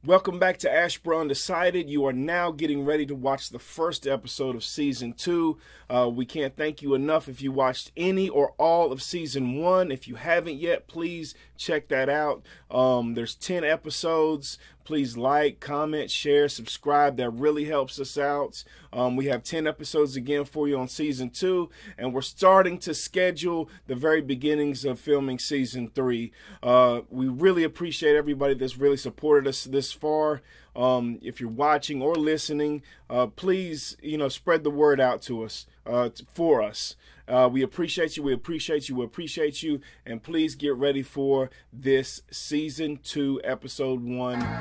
Welcome back to Ashboro Undecided. You are now getting ready to watch the first episode of Season 2. We can't thank you enough if you watched any or all of Season 1. If you haven't yet, please check that out. There's 10 episodes. Please like, comment, share, subscribe. That really helps us out. We have 10 episodes again for you on Season 2. And we're starting to schedule the very beginnings of filming Season 3. We really appreciate everybody that's really supported us this far. If you're watching or listening, please, spread the word out to us, for us. We appreciate you. We appreciate you. We appreciate you. And please get ready for this Season 2, Episode 1 of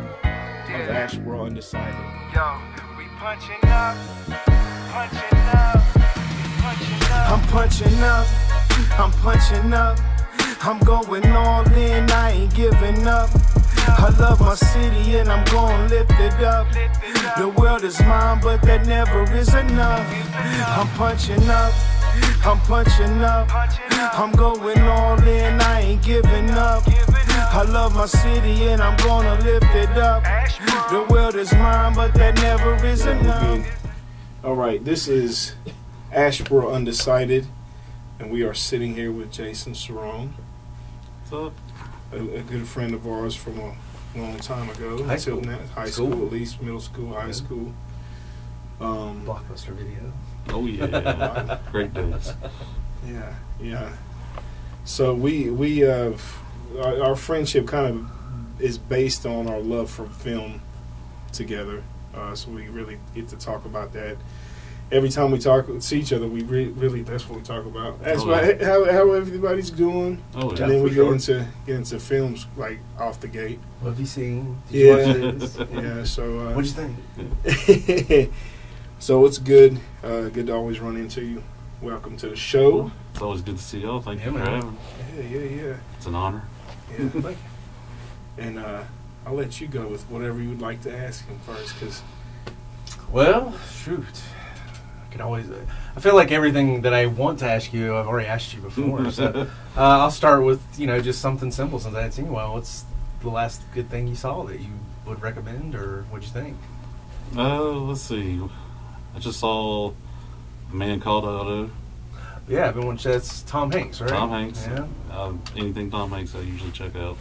Ashboro Undecided. Yo, we punching up, punching up, punching up. I'm punching up, I'm punching up. I'm going all in, I ain't giving up. I love my city and I'm gonna lift it up. The world is mine, but that never is enough. I'm punching up, I'm punching up. I'm going all in, I ain't giving up. I love my city and I'm gonna lift it up. The world is mine, but that never is enough. Alright, this is Ashboro Undecided, and we are sitting here with Jason Cerrone. What's up? A good friend of ours from a long time ago. High school. High school, at least, middle school, high school. Blockbuster Video. Oh yeah, great days. Yeah. So we have our friendship kind of is based on our love for film together. So we really get to talk about that. Every time we see each other, we really that's what we talk about. Ask about how everybody's doing. Oh yeah. And then we get into films like off the gate. What have you seen? Did you watch this? Yeah. So What'd you think? So it's good. Good to always run into you. Welcome to the show. It's always good to see y'all. Thank you for man. having me. Yeah. It's an honor. Yeah. Thank you. And I'll let you go with whatever you would like to ask him first, because. Well, shoot. I can always. I feel like everything that I want to ask you, I've already asked you before. So I'll start with just something simple since I hadn't seen you. Well, what's the last good thing you saw that you would recommend, or what'd you think? Let's see. I just saw A Man Called Otto. Yeah, I've been watching. That's Tom Hanks, right? Tom Hanks. Yeah. Anything Tom Hanks, I usually check out.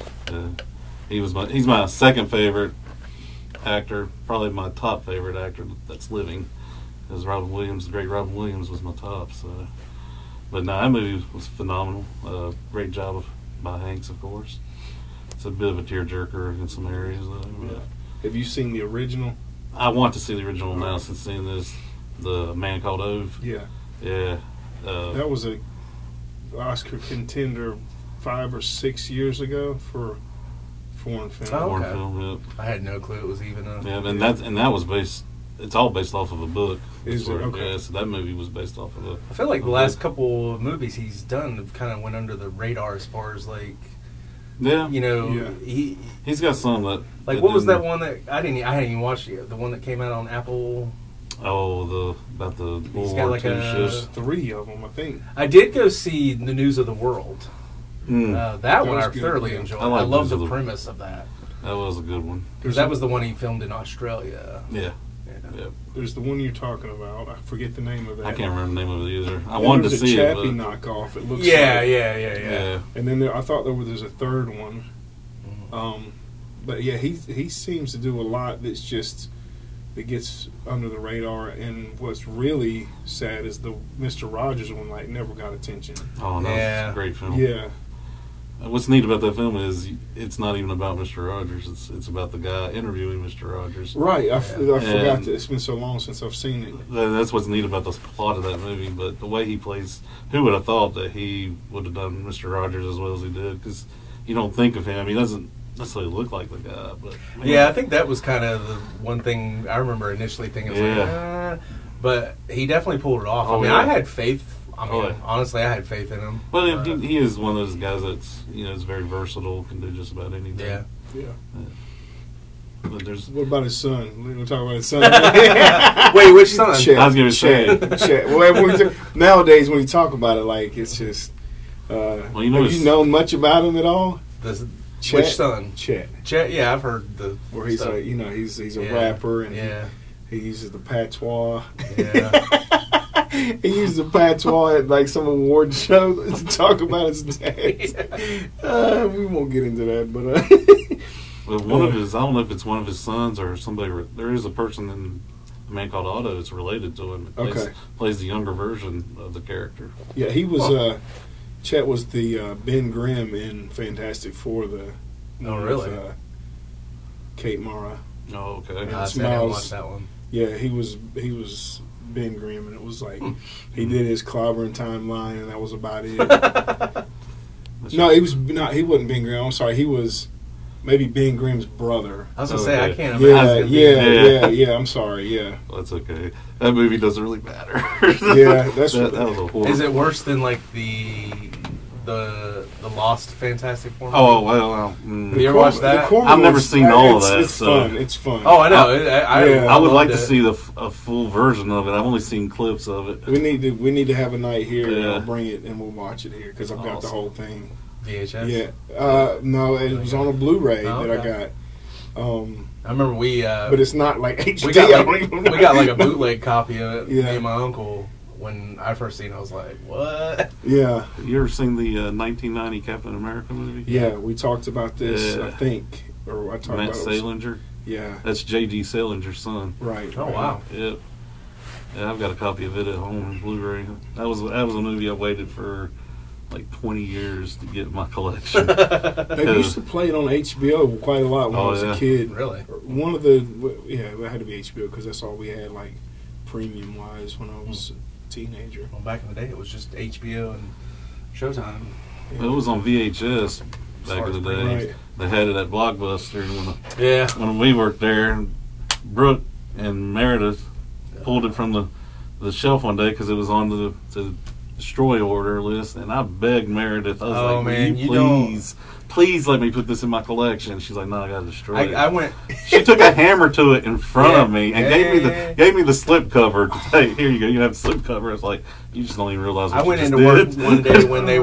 He's my second favorite actor, probably my top favorite actor that's living. Because Robin Williams, the great Robin Williams, was my top. So, but no, that movie was phenomenal. Great job by Hanks, of course. It's a bit of a tearjerker in some areas, though. Yeah. Have you seen the original? I want to see the original now since seeing this, The Man Called Ove. Yeah. Yeah. That was a Oscar contender 5 or 6 years ago for foreign film. Oh, Foreign okay. film, yeah. I had no clue it was even a. Yeah, and that was based. It's all based off of a book. Is it? Okay. Yeah, so that movie was based off of a. I feel like the last couple of movies he's done have kind of went under the radar as far as like. Yeah. He's got some that. Like, what was that one that I hadn't even watched yet? The one that came out on Apple. Oh, about the World He's got War like II There's ship. 3 of them, I think. I did go see The News of the World. That one was I good, thoroughly yeah. enjoyed. I like I love News the of the- premise of that. That was a good one. Because that was the one he filmed in Australia. Yeah. Yeah. Yeah. There's the one you're talking about. I forget the name of that. I can't remember the name of it either. I And wanted to there's see a it, Chappie but knockoff. It looks Yeah. yeah. And then I thought there's a third one. But yeah, he seems to do a lot that gets under the radar. And what's really sad is the Mr. Rogers one never got attention. Oh no, Yeah. it's a great film. Yeah. What's neat about that film is it's not even about Mr. Rogers. It's about the guy interviewing Mr. Rogers. Right. I forgot And- that. It's been so long since I've seen it. That's what's neat about the plot of that movie. But the way he plays, who would have thought that he would have done Mr. Rogers as well as he did? Because you don't think of him. He doesn't necessarily look like the guy. But Yeah, I think that was kind of the one thing I remember initially thinking. But he definitely pulled it off. Oh, I mean, yeah. I had faith. Yeah. Honestly, I had faith in him. Well, he is one of those guys that's is very versatile, can do just about anything. Yeah. Yeah. But there's. What about his son? We're going to talk about his son. Wait, which son? Chet, I was gonna say. Chet. Well, nowadays, when you talk about it, it's just. Well, have you known much about him at all? Chet, Which son? Chet. Chet. Yeah, I've heard the. Where he's stuff. like, you know, he's a Yeah. rapper and Yeah. he uses the patois. Yeah. He used the patois at like some award show to talk about his dad. We won't get into that, but But one of his, I don't know if it's one of his sons or somebody. There is a person in A Man Called Otto that's related to him. That Okay. plays the younger version of the character. yeah, he was. Chet was the Ben Grimm in Fantastic Four. Oh, really? With, Kate Mara. Oh, okay. Yeah. I didn't watch that one. Yeah, he was Ben Grimm, and it was like he did his clobbering timeline, and that was about it. No, he was not. He wasn't Ben Grimm. I'm sorry. He was maybe Ben Grimm's brother. I was gonna say I Okay. can't Yeah, imagine. yeah. I'm sorry. Yeah, Well, that's okay. That movie doesn't really matter. Yeah, that's that was a horrible. Is it worse than like the Lost Fantastic Four? Oh well. Have you ever watched that? I've never seen all of that, It's so- fun. It's fun. Oh, I know. Yeah. I would like loved to it. see a full version of it. I've only seen clips of it. We need to have a night here. And Yeah. I'll bring it and we'll watch it here because I've got the Awesome. whole thing. VHS. Yeah. No, it was on a Blu-ray Oh, that I okay. got. I remember we. But it's not like HD. we got I like, don't even know. we got like a bootleg copy of it. Yeah. Me and my uncle. When I first seen it, I was like, "What?" Yeah. You ever seen the 1990 Captain America movie? Yeah, we talked about this, Yeah. I think. Or I talked Matt about it. Salinger. Yeah, That's J.D. Salinger's son. right. Oh right. wow! Yep. Yeah, I've got a copy of it at home on Blu-ray. That was a movie I waited for like 20 years to get in my collection. They used to play it on HBO quite a lot when I Oh, was yeah. a kid. Really? One of the, it had to be HBO because that's all we had, like, premium-wise when I was a teenager. Well, back in the day, it was just HBO and Showtime. It was on VHS back in the day. Right. They had it at Blockbuster Yeah. when we worked there. And Brooke and Meredith pulled it from the shelf one day because it was on the destroy order list, and I begged Meredith. I was Oh, like, man, "Will you you please let me put this in my collection." She's like, "No, I got to destroy it." I went. She took a hammer to it in front of me and Yeah. gave me the slip cover. Hey, here you go. You have the slip cover. It's like you just don't even realize. What I went you into just work did. one day when they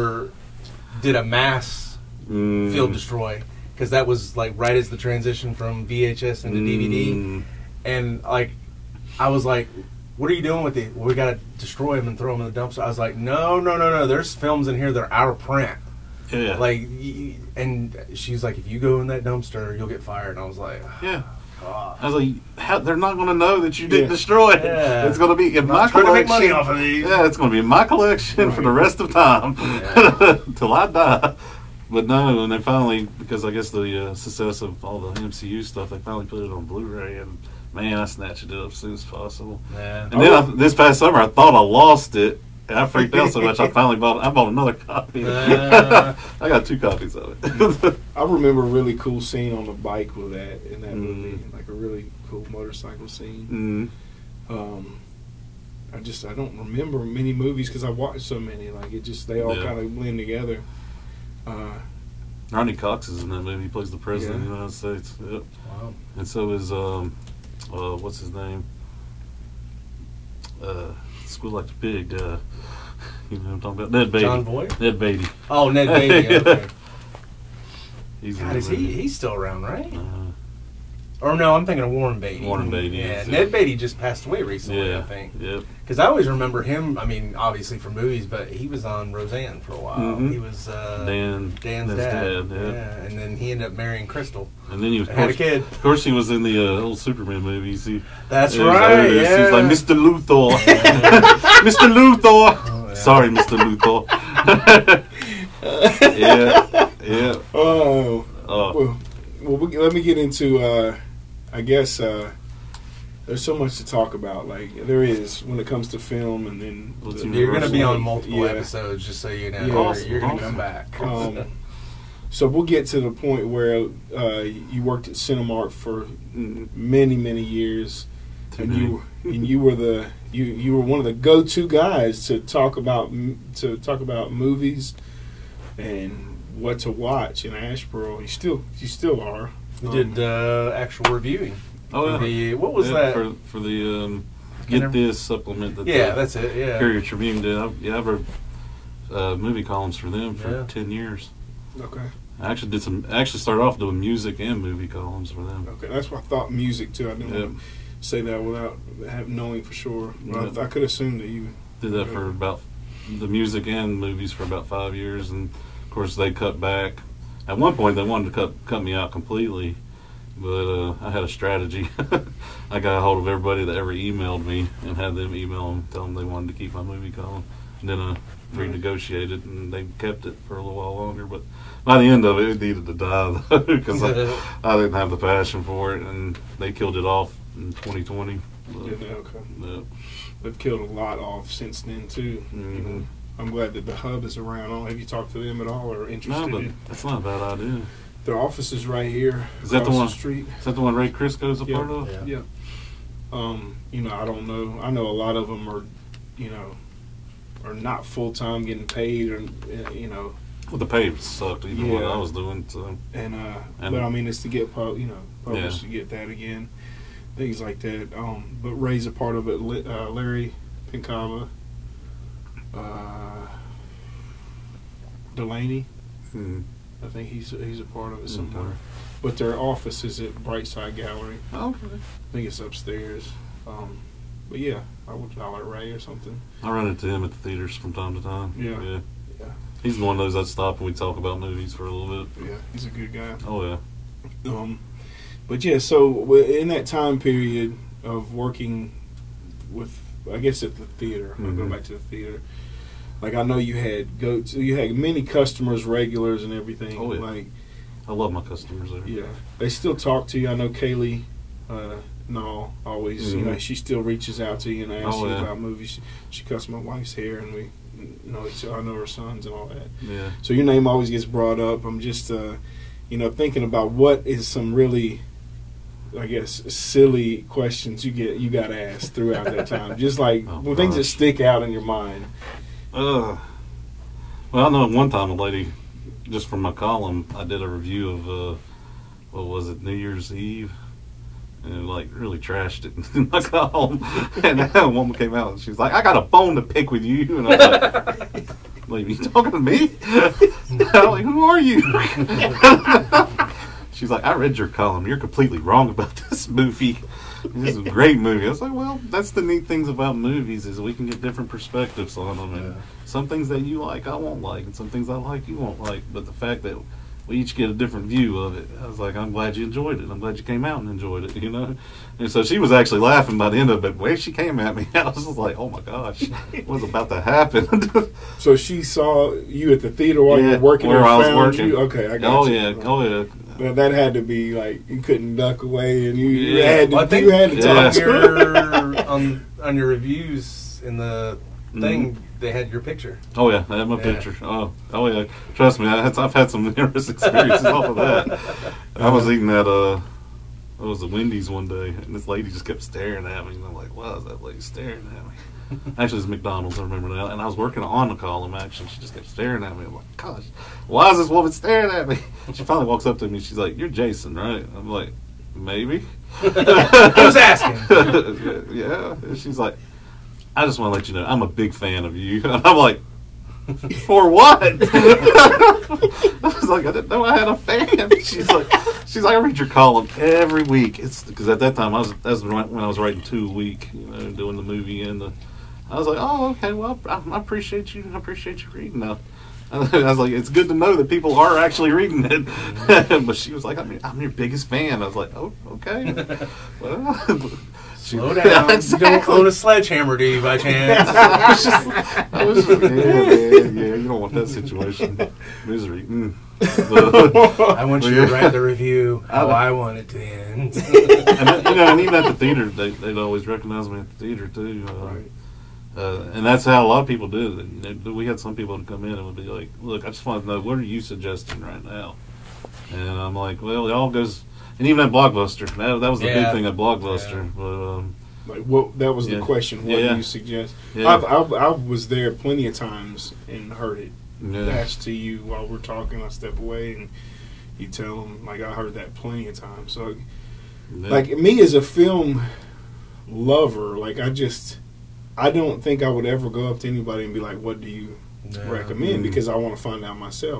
did a mass Mm. field destroy because that was like right as the transition from VHS into DVD, Mm. and like I was like, "What are you doing with it? Well, we got to destroy them and throw them in the dumpster." I was like, "No. There's films in here that are out of print." Yeah. Like, and she's like, "If you go in that dumpster, you'll get fired." And I was like, Yeah. God. I was like, how, they're not going to know that you didn't Yeah. destroy it. Yeah. It's going to be in my not trying to make collection. money off of these. Yeah, it's going to be in my collection for the rest of time Yeah. till I die. But no, and they finally, because I guess the success of all the MCU stuff, they finally put it on Blu-ray, and man, I snatched it up as soon as possible. Yeah. And then this past summer, I thought I lost it, and I freaked out so much I finally bought another copy. I got 2 copies of it. I remember a really cool scene on the bike with that in that Mm. movie, like a really cool motorcycle scene. Mm. I don't remember many movies because I watched so many. Like they all Yeah. kind of blend together. Ronnie Cox is in that movie. He plays the president Yeah. of the United States. Yep. Wow. And so is what's his name? Squeal Like the Pig. You know what I'm talking about? Ned Beatty. John Voight? Ned Beatty. Oh, Ned Beatty. Okay. He's in God, that is movie. he's still around, right? Uh, Or no, I'm thinking of Warren Beatty. Warren Beatty, Yeah, yes. Ned Beatty just passed away recently, yeah. I think. Yep. Because I always remember him. I mean, obviously from movies, but he was on Roseanne for a while. Mhm. He was Dan's Dan's dad, dad. yeah. And then he ended up marrying Crystal. And then he was And had a kid. Of course, he was in the old Superman movies. That's he was right. Otis. Yeah. He was like Mr. Luthor. Mr. Luthor. Oh, yeah. Sorry, Mr. Luthor. yeah. Yeah. Oh, Oh. let me get into. I guess there's so much to talk about. Like there is when it comes to film, and then Well, it's You're going to be on multiple Yeah. episodes, just so you know. Yeah. You're- Awesome, You're going to awesome. come back. So we'll get to the point where you worked at Cinemark for Mm, many years, too and many. you were you were one of the go-to guys to talk about movies and what to watch in Asheboro. You still are. We did actual reviewing. Oh, yeah. For the, what was Yeah, that? for the Get This supplement that Yeah, the that's it. Yeah. Courier Tribune did. I've wrote movie columns for them for Yeah. 10 years. Okay. I actually started off doing music and movie columns for them. Okay, that's what I thought. Music too. I didn't want to say that without knowing for sure. But I could assume that you did that for about the music and movies for about 5 years, and of course they cut back. At one point, they wanted to cut me out completely, but I had a strategy. I got a hold of everybody that ever emailed me and had them email them, tell them they wanted to keep my movie column. And then I renegotiated, and they kept it for a little while longer. But by the end of it, it needed to die because I didn't have the passion for it, and they killed it off in 2020. They've killed a lot off since then too. Mm-hmm. I'm glad that the Hub is around. Have you talked to them at all or interested? No, but that's not a bad idea. Their office is right here. Is that the one? Street. Is that the one Ray Crisco's a part of? Yeah. You know, I don't know. I know a lot of them are, are not full time getting paid, or Well, the pay sucked even what I was doing. So. And but I mean, it's to get published to get that again, things like that. But Ray's a part of it. Larry Pincava, Delaney. Hmm. I think he's a part of it somewhere. But their office is at Brightside Gallery. Oh, okay. I think it's upstairs. But yeah, I would holler at Ray or something. I run into him at the theaters from time to time. Yeah. He's one of those that stop and we talk about movies for a little bit. Yeah, he's a good guy. Oh yeah. But yeah, so in that time period of working with, I guess at the theater, I'll go back to the theater. Like I know you had many customers, regulars, and everything. Oh yeah. Like I love my customers there. Yeah, they still talk to you. I know Kaylee. Always, she still reaches out to you and asks you about movies. She cuts my wife's hair, and we know I know her sons and all that. Yeah. So your name always gets brought up. I'm just, thinking about what is some really, I guess, silly questions you got asked throughout that time. Just like things that stick out in your mind. Well, I know one time a lady, just from my column, I did a review of what was it, New Year's Eve. And really trashed it in my column. And a woman came out and she was like, "I got a bone to pick with you." And I was like, "You talking to me?" I'm like, "Who are you?" She's like, "I read your column. You're completely wrong about this movie. This is a great movie." I was like, "Well, that's the neat things about movies is we can get different perspectives on them. And some things that you like, I won't like. And some things I like, you won't like. But the fact that we each get a different view of it." I was like, "I'm glad you enjoyed it. I'm glad you came out and enjoyed it, And so she was actually laughing by the end of it. The way she came at me, I was just like, "Oh my gosh, what's about to happen?" So she saw you at the theater while you were working, where I was found working. You? Okay, I got you. Oh yeah. But that had to be like you couldn't duck away, and you had to. Well, I think you had to talk. On your reviews in the thing. They had your picture. Oh yeah, I had my picture. Oh yeah. Trust me, I've had some numerous experiences off of that. I was eating at it was a Wendy's one day, and this lady just kept staring at me, and I'm like, "Why is that lady staring at me?" Actually, it's McDonald's. I remember that. And I was working on the column. Actually, she just kept staring at me. I'm like, "Gosh, why is this woman staring at me?" She finally walks up to me. She's like, "You're Jason, right?" I'm like, "Maybe." I was asking. Yeah. And she's like, "I just want to let you know, I'm a big fan of you." And I'm like, "For what?" I was like, "I didn't know I had a fan." She's like, "I read your column every week." It's because at that time that's when I was writing 2 a week, doing the movie and the. I was like, "Oh, okay. Well, I appreciate you. I appreciate you reading that." I was like, "It's good to know that people are actually reading it." But she was like, "I'm your biggest fan." I was like, "Oh, okay." Well. Slow down. Exactly. You don't own a sledgehammer, do you, by chance? Yeah, you don't want that situation. Misery. I want you to write the review how I want it to end. And even at the theater, they'd always recognize me at the theater, too. And that's how a lot of people do it. We had some people to come in and would be like, "Look, I just want to know, what are you suggesting right now?" And I'm like, "Well, it all goes..." And even at Blockbuster, that was the big thing at Blockbuster. Yeah. But that was the question. What do you suggest? Yeah. I was there plenty of times and heard it asked to you while we're talking. I step away and you tell them, like, I heard that plenty of times. So, like, me as a film lover, like, I don't think I would ever go up to anybody and be like, "What do you recommend?" Because I want to find out myself.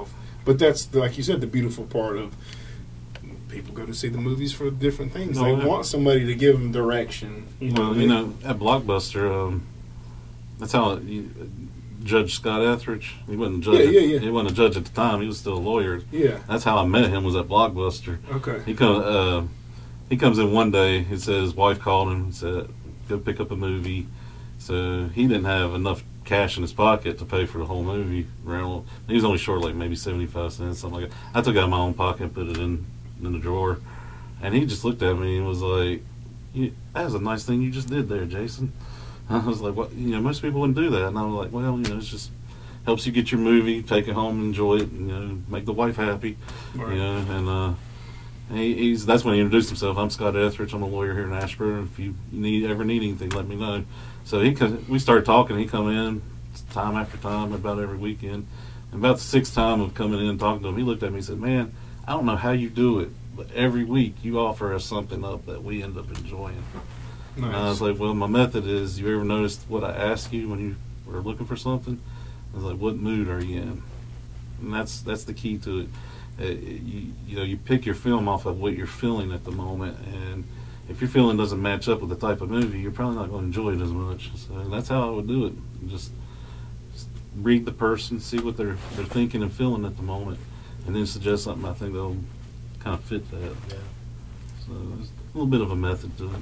But that's, like you said, the beautiful part of people go to see the movies for different things. Oh, They yeah. want somebody to give them direction. Well, you know, at Blockbuster, that's how Judge Scott Etheridge. He wasn't a judge. Yeah. He wasn't a judge at the time. He was still a lawyer. Yeah. That's how I met him. Was at Blockbuster. Okay. He comes in one day. He said his wife called him and said, "Go pick up a movie." So he didn't have enough cash in his pocket to pay for the whole movie rental. He was only short like maybe 75 cents, something like that. I took it out of my own pocket and put it in the drawer, and he just looked at me and was like, "That was a nice thing you just did there, Jason." I was like, "What? You know, most people wouldn't do that." And I was like, "Well, you know, it's just helps you get your movie, take it home, enjoy it, and, you know, make the wife happy." Right. You know, and he's that's when he introduced himself. "I'm Scott Etheridge. I'm a lawyer here in Ashburn. If you ever need anything, let me know." So we started talking. He come in time after time, about every weekend. And about the sixth time of coming in and talking to him, he looked at me and said, "Man, I don't know how you do it, but every week you offer us something up that we end up enjoying." Nice. And I was like, "Well, my method is, you ever noticed what I ask you when you were looking for something?" I was like, "What mood are you in?" And that's the key to it. You know, you pick your film off of what you're feeling at the moment, and if your feeling doesn't match up with the type of movie, you're probably not going to enjoy it as much. So that's how I would do it. Just read the person, see what they're thinking and feeling at the moment, and then suggest something I think they'll kind of fit that. Yeah. So there's a little bit of a method to it.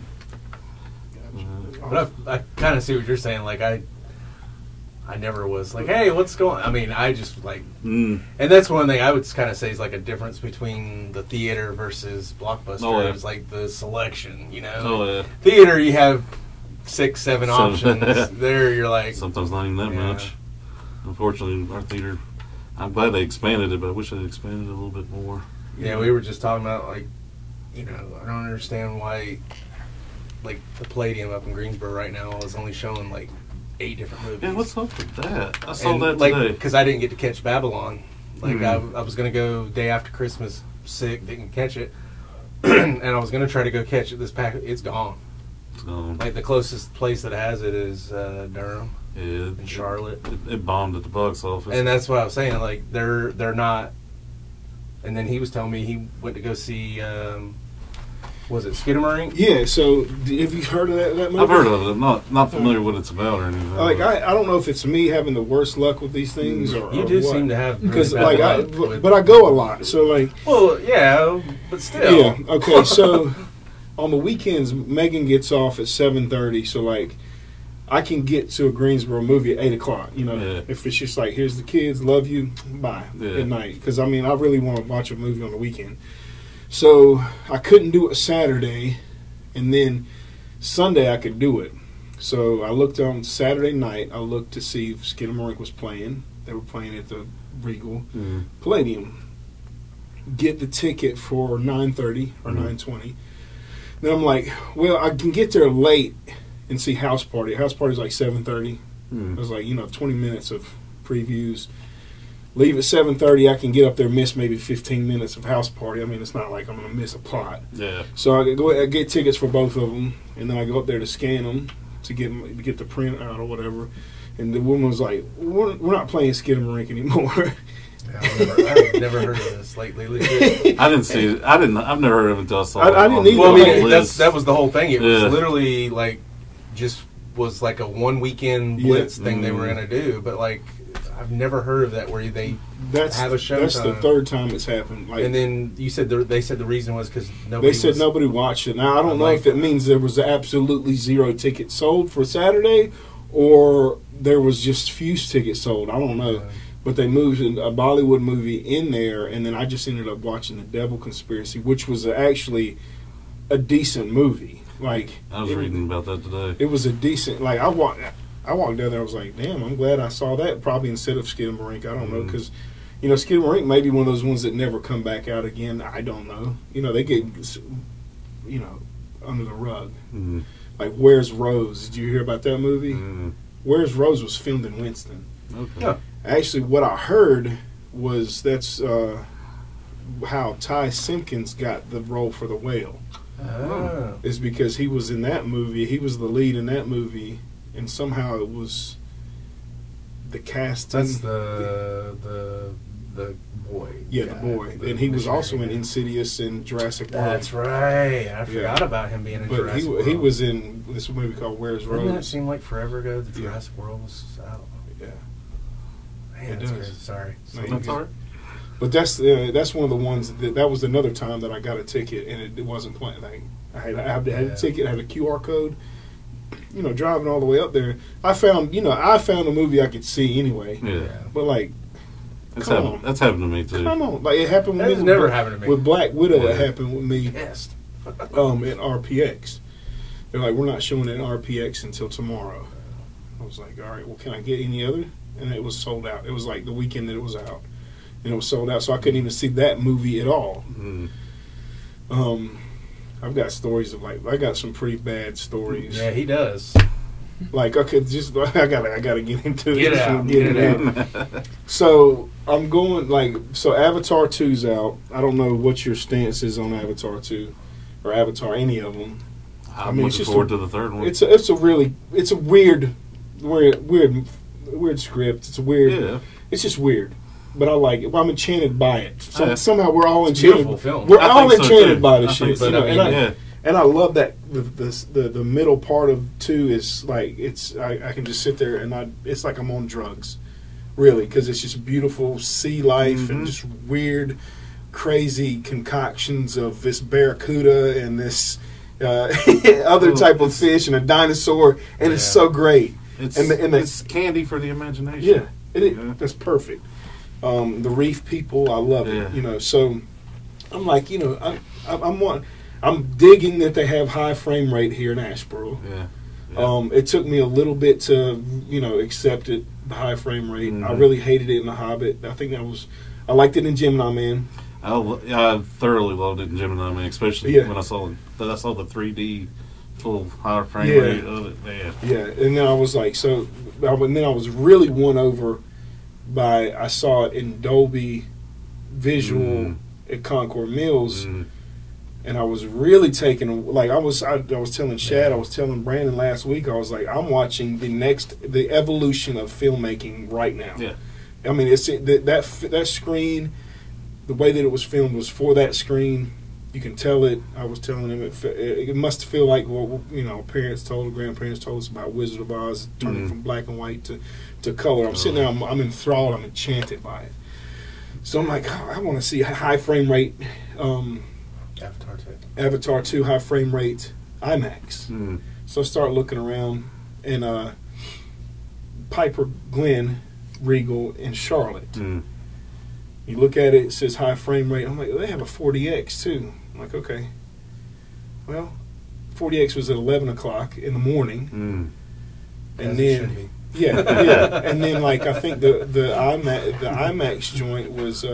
But I kind of see what you're saying. Like I never was like, "Hey, what's going?" I mean, I just like, and that's one thing I would kind of say is like a difference between the theater versus Blockbuster. Oh, yeah. Is like the selection. You know, Oh, yeah. Theater you have 6, 7 So- options. There you're like, Sometimes not even that Yeah. much. Unfortunately, our theater, I'm glad they expanded it, but I wish they'd expanded it a little bit more. yeah, we were just talking about like, you know, I don't understand why, like the Palladium up in Greensboro right now is only showing like 8 different movies. Yeah, what's up with that? I saw And, that like, today. because I didn't get to catch Babylon. Like Mhm. I was gonna go day after Christmas, sick, didn't catch it, and I was gonna try to go catch it this pack. It's gone. So, Like the closest place that has it is Durham yeah, and Charlotte, it bombed at the box office. and that's what I was saying. Like they're not. And then he was telling me he went to go see. Was it Skidmarink? Yeah, so have you heard of that movie? I've heard of it. I'm not familiar with what it's about or anything. Like, I don't know if it's me having the worst luck with these things or You do what. seem to have really Because, bad like, luck with- but I go a lot, so, like, well, yeah, but still, yeah, okay, so on the weekends, Megan gets off at 7:30, so, like, I can get to a Greensboro movie at 8 o'clock, you know, Yeah. if it's just like, here's the kids, love you, bye, Yeah. good night. Because, I mean, I really want to watch a movie on the weekend. So I couldn't do it Saturday, and then Sunday I could do it. So I looked on Saturday night, I looked to see if Skidmarink was playing. They were playing at the Regal Mhm. Palladium. Get the ticket for 9:30 or 9:20. Then I'm like, well, I can get there late and see House Party. House Party's like 7:30. Mhm. It was like, 20 minutes of previews. Leave at 7:30. I can get up there, miss maybe 15 minutes of House Party. I mean, it's not like I'm going to miss a plot. Yeah. So I get tickets for both of them, and then I go up there to scan them to get the print out or whatever. And the woman was like, "We're not playing Skidmarink anymore." I've never heard of this lately. I didn't see it. I've never heard of it until I saw I it. didn't on either. Well, I the mean, list. that was the whole thing. It was Yeah. literally like just was like a one weekend blitz thing they were Mm. gonna do, but like I've never heard of that where they That's have a show That's the time. third time it's happened. Like, and then you said they said the reason was because nobody they said was, nobody watched it. Now I don't I'm know like- if it means there was absolutely zero tickets sold for Saturday, or there was just few tickets sold. I don't know. But they moved a Bollywood movie in there, and then I just ended up watching The Devil Conspiracy, which was actually a decent movie. Like, I was reading about that today. it was a decent. Like, I walked down there. I was like, damn, I'm glad I saw that. Probably instead of Skidmarink. I don't know, because Skidmarink may be one of those ones that never come back out again. I don't know. They get under the rug. Mm. Like, Where's Rose? Did you hear about that movie? Mm. Where's Rose was filmed in Winston. Okay. Yeah. Actually, what I heard was that's how Ty Simpkins got the role for The Whale. Oh. Is because he was in that movie. He was the lead in that movie, and somehow it was the casting. That's the boy. Yeah, the boy, and he was also in Insidious and Jurassic World. That's right. I forgot about him being in But Jurassic World. he was in this movie called Where's Doesn't that Rose? seem like forever ago? The Jurassic World was out. Yeah. Man, It that's does. crazy. Sorry. No, That's all right. But that's one of the ones that was another time that I got a ticket and it wasn't playing. Like I had a ticket, I had a QR code. Driving all the way up there, I found a movie I could see anyway. Yeah. But like, That's come happened. on. That's happened to me too. come on, like it happened with That has me. never happened to me. With Black Widow. It Yeah. happened with me. Yes. At RPX. They're like, we're not showing it in RPX until tomorrow. I was like, all right, well, can I get any other? And it was sold out. It was like the weekend that it was out, and it was sold out, so I couldn't even see that movie at all. Mm. I've got stories of I got some pretty bad stories. Yeah, he does. Like I could just, I gotta get into Get this out, and get it out. So I'm going so Avatar 2's out. I don't know what your stance is on Avatar 2 or Avatar any of them. I'm mean, it's looking just forward to the third one. It's a weird script. It's weird. Yeah. It's just weird, but I like it. Well, I'm enchanted by it. So, Yeah. somehow we're all It's a enchanted. beautiful film. We're I all think so, enchanted too. by this I shit. think so. You know, Yeah. and I love that the middle part of 2 is like I can just sit there and it's like I'm on drugs, really, because it's just beautiful sea life and just weird, crazy concoctions of this barracuda and this other type of fish and a dinosaur, and it's so great. It's and the- it's candy for the imagination. Yeah, it is. Yeah. That's perfect. The reef people, I love it. Yeah. So I'm like, I'm digging that they have high frame rate here in Asheboro. Yeah. It took me a little bit to, accept it, the high frame rate. I Mhm. really hated it in The Hobbit. I liked it in Gemini Man. I thoroughly loved it in Gemini Man, especially Yeah. when I saw the 3D full high frame Yeah. rate of it. Man. Yeah, and then I was like, and then I was really won over by, I saw it in Dolby Visual at Concord Mills. Mm. And I was really taken, like I was telling Shad, I was telling Brandon last week, I was like, I'm watching the evolution of filmmaking right now. Yeah. I mean, it's that screen, the way that it was filmed was for that screen. You can tell it. I was telling him it must feel like grandparents told us about Wizard of Oz turning from black and white to color. I'm sitting there, I'm enthralled, I'm enchanted by it. So I'm like, I want to see high frame rate. Avatar 2 high frame rate IMAX. Mm. So I start looking around, and Piper Glen, Regal, and Charlotte. Mm. You look at it, it says high frame rate. I'm like, they have a 40X too. I'm like, okay. Well, 40X was at 11 o'clock in the morning. Mm. And As it then, should be. yeah. And then, I think the IMAX joint was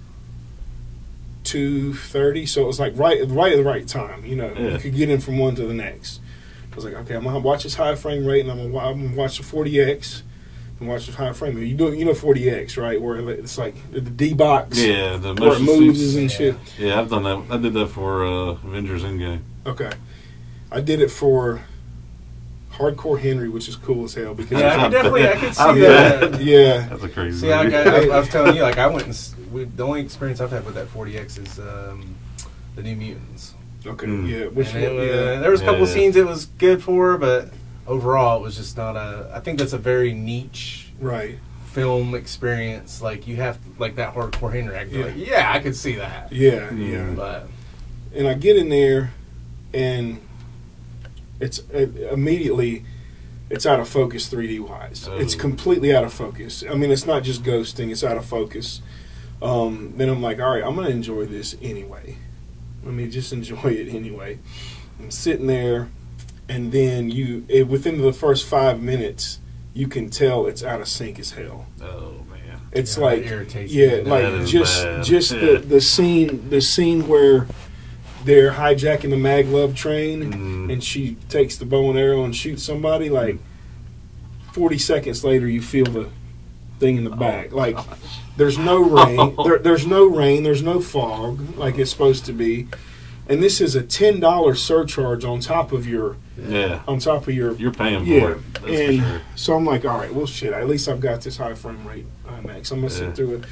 2:30, so it was like right at the right time. Yeah. You could get in from one to the next. I was like, okay, I'm gonna watch this high frame rate, and I'm gonna watch the 40X and watch the high frame rate. You know 40X, right? Where it's like the D box, Yeah, the where it motion moves suits. and shit. Yeah, I've done that. I did that for Avengers Endgame. Okay, I did it for Hardcore Henry, which is cool as hell because Yeah, I could see I that. yeah. That's a crazy See, movie. I was telling you, I went the only experience I've had with that 40X is the New Mutants. Okay, Mm. yeah. Which And one? it was, Yeah. there was a couple Yeah. scenes it was good for, but overall it was just not I think that's a very niche Right. film experience. Like you have like that Hardcore Henry. I could be Yeah. like, yeah, I could see that. Yeah, Mm. yeah. But And I get in there, and it's immediately it's out of focus 3D wise. Oh. It's completely out of focus. I mean, it's not just ghosting; it's out of focus. Then I'm like, all right, I'm gonna enjoy this anyway. Let me just enjoy it anyway. I'm sitting there, and then within the first 5 minutes, you can tell it's out of sync as hell. Oh man. It's yeah, like that irritates yeah, me. like That is bad. just Yeah. the scene where they're hijacking the Maglev train Mm. and she takes the bow and arrow and shoots somebody. Like 40 seconds later, you feel the thing in the back. Like there's no rain. There's no rain. There's no fog like it's supposed to be. And this is a $10 surcharge on top of your Yeah. You're paying for yeah. it. That's And for sure. so I'm like, all right, well, shit. At least I've got this high frame rate IMAX. I'm gonna Yeah. sit through it.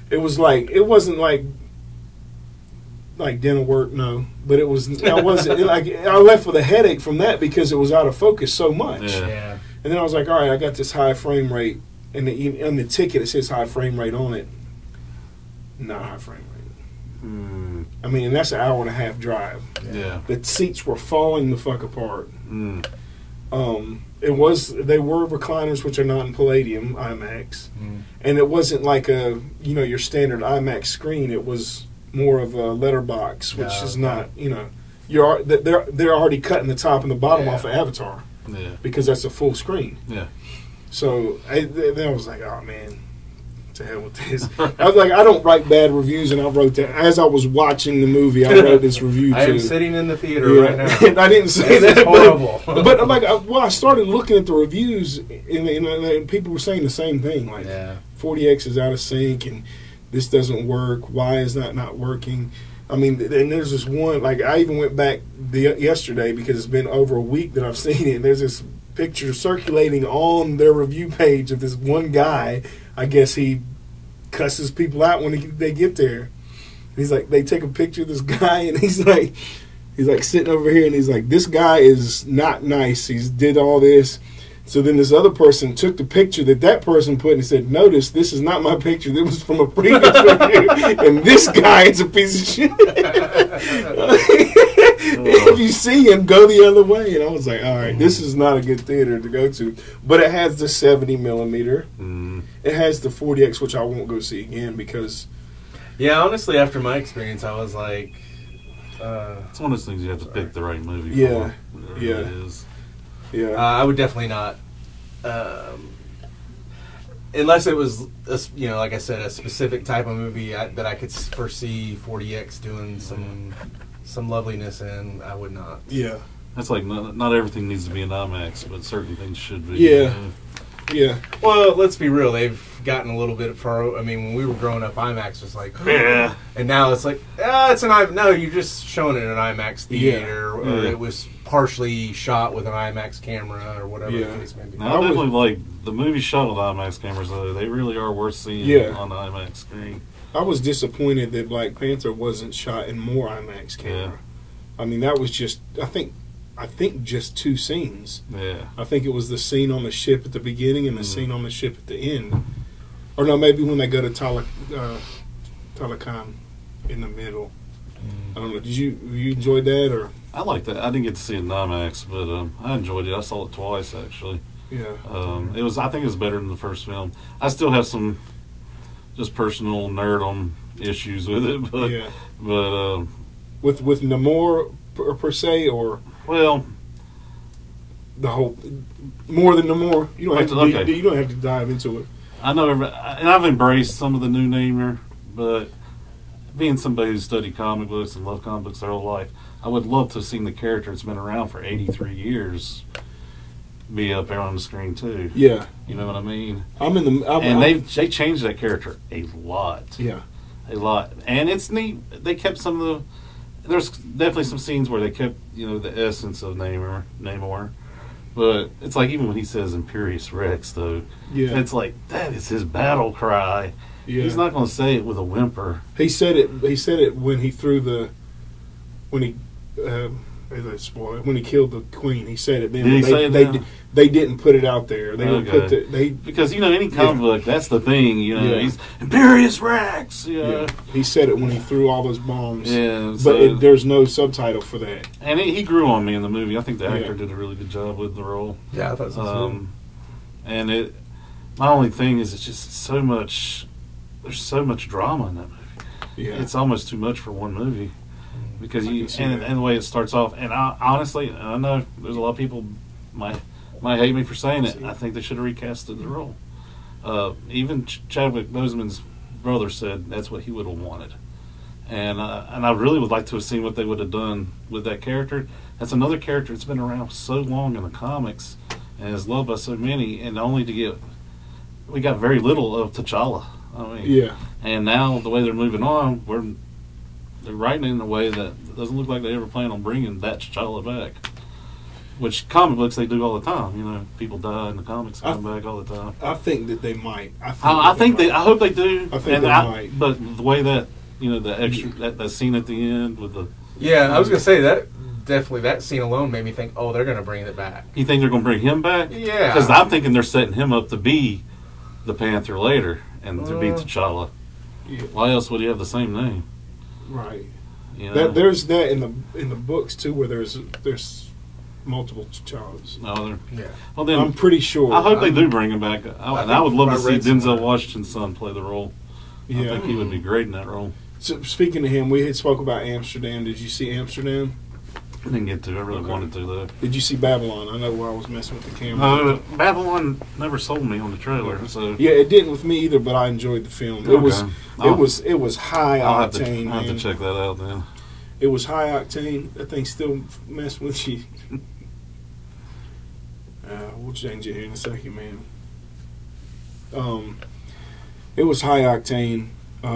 it wasn't like dental work, no, but it was. I wasn't like I left with a headache from that because it was out of focus so much. Yeah. And then I was like, all right, I got this high frame rate, and the ticket it says high frame rate on it. Not high frame rate. I mean, and that's an hour and a half drive. Yeah. The seats were falling the fuck apart. Mm. They were recliners, which are not in Palladium IMAX, and it wasn't like your standard IMAX screen. It was more of a letterbox, which is not they're already cutting the top and the bottom off of Avatar, because that's a full screen. Yeah. So then I was like, oh man, to hell with this. I was like, I don't write bad reviews, and I wrote that as I was watching the movie. I wrote this review too. I am sitting in the theater right now. And I didn't say this that. is horrible. But like, I started looking at the reviews, and people were saying the same thing. Like, 40X is out of sync, and this doesn't work. Why is that not working? I mean, and there's this one. Like, I even went back yesterday because it's been over a week that I've seen it. And there's this picture circulating on their review page of this one guy. I guess he cusses people out when they get there. He's like, they take a picture of this guy, and he's like sitting over here, and he's like, this guy is not nice. He's did all this. So then this other person took the picture that person put and said, notice, this is not my picture. This was from a previous review, and this guy is a piece of shit. If you see him, go the other way. And I was like, all right, this is not a good theater to go to. But it has the 70 millimeter. It has the 40X, which I won't go see again because... Yeah, honestly, after my experience, I was like... it's one of those things you have to pick the right movie Yeah. for. Yeah. It is. Yeah. I would definitely not... unless it was, like I said, a specific type of movie that I could foresee 40X doing some loveliness in, I would not. Yeah. That's like not everything needs to be an IMAX, but certain things should be. Yeah. Yeah. Well, let's be real. They've gotten a little bit far. I mean, when we were growing up, IMAX was like, Yeah. and now it's like, it's an IMAX. No, you're just showing it in an IMAX theater, or it was partially shot with an IMAX camera, or whatever the case may be. Now, I definitely like the movie shot with IMAX cameras, though. They really are worth seeing on the IMAX screen. I was disappointed that Black Panther wasn't shot in more IMAX camera. I mean, that was just, I think just 2 scenes. Yeah. I think it was the scene on the ship at the beginning and the scene on the ship at the end. Or no, maybe when they go to Talokan in the middle. I don't know. Did you enjoy that or? I like that. I didn't get to see it in IMAX, but I enjoyed it. I saw it twice actually. Yeah. It was. I think it was better than the first film. I still have some just personal nerd-on issues with it, but with Namor per se, or well, the whole more than Namor. You don't have to. Okay. You don't have to dive into it. I know, and I've embraced some of the new Namor, but being somebody who's studied comic books and loved comic books their whole life, I would love to have seen the character that's been around for 83 years be up there on the screen too. Yeah, you know what I mean. They changed that character a lot. Yeah, a lot, and it's neat. They kept some of the. There's definitely some scenes where they kept the essence of Namor, but it's like even when he says Imperious Rex, though, it's like that is his battle cry. Yeah. He's not going to say it with a whimper. He said it when he threw when he killed the queen. He said it then. Did he say it? They didn't put it out there. They didn't put because any comic book, that's the thing. He's Imperious Rex. Yeah. He said it when he threw all those bombs. Yeah, but there's no subtitle for that. And he grew on me in the movie. I think the actor did a really good job with the role. Yeah, I thought so. And my only thing is it's just so much. There's so much drama in that movie. Yeah, it's almost too much for one movie because and the way it starts off. And honestly, I know there's a lot of people might hate me for saying it. I think they should have recasted the role. Even Chadwick Boseman's brother said that's what he would have wanted. And I really would like to have seen what they would have done with that character. That's another character that's been around so long in the comics and is loved by so many, and only to we got very little of T'Challa. I mean, and now the way they're moving on, they're writing it in a way that doesn't look like they ever plan on bringing that T'Challa back. which comic books they do all the time. You know, people die in the comics, come back all the time. I think that they might. I hope they do. I think they might. But the way that the extra that scene at the end with the I was gonna say that definitely that scene alone made me think, oh, they're gonna bring it back. You think they're gonna bring him back? Yeah, because I'm thinking they're setting him up to be the Panther later and to be T'Challa. Yeah. Why else would he have the same name? Right. You know? There's that in the books too, where there's multiple T'Challas. No, yeah. Well, then I'm pretty sure. I hope they do bring him back. I would love to see Denzel somewhere. Washington's son play the role. Yeah. I think he would be great in that role. So, speaking of him, we had spoke about Amsterdam. Did you see Amsterdam? I didn't get to. I really Okay. wanted to though. Did you see Babylon? I know where I was messing with the camera. Babylon never sold me on the trailer, so Yeah, it didn't with me either, but I enjoyed the film. It was Okay. it was high I'll have to octane. check that out then. It was high octane. That thing still messing with you. We'll change it here in a second, man. It was high octane.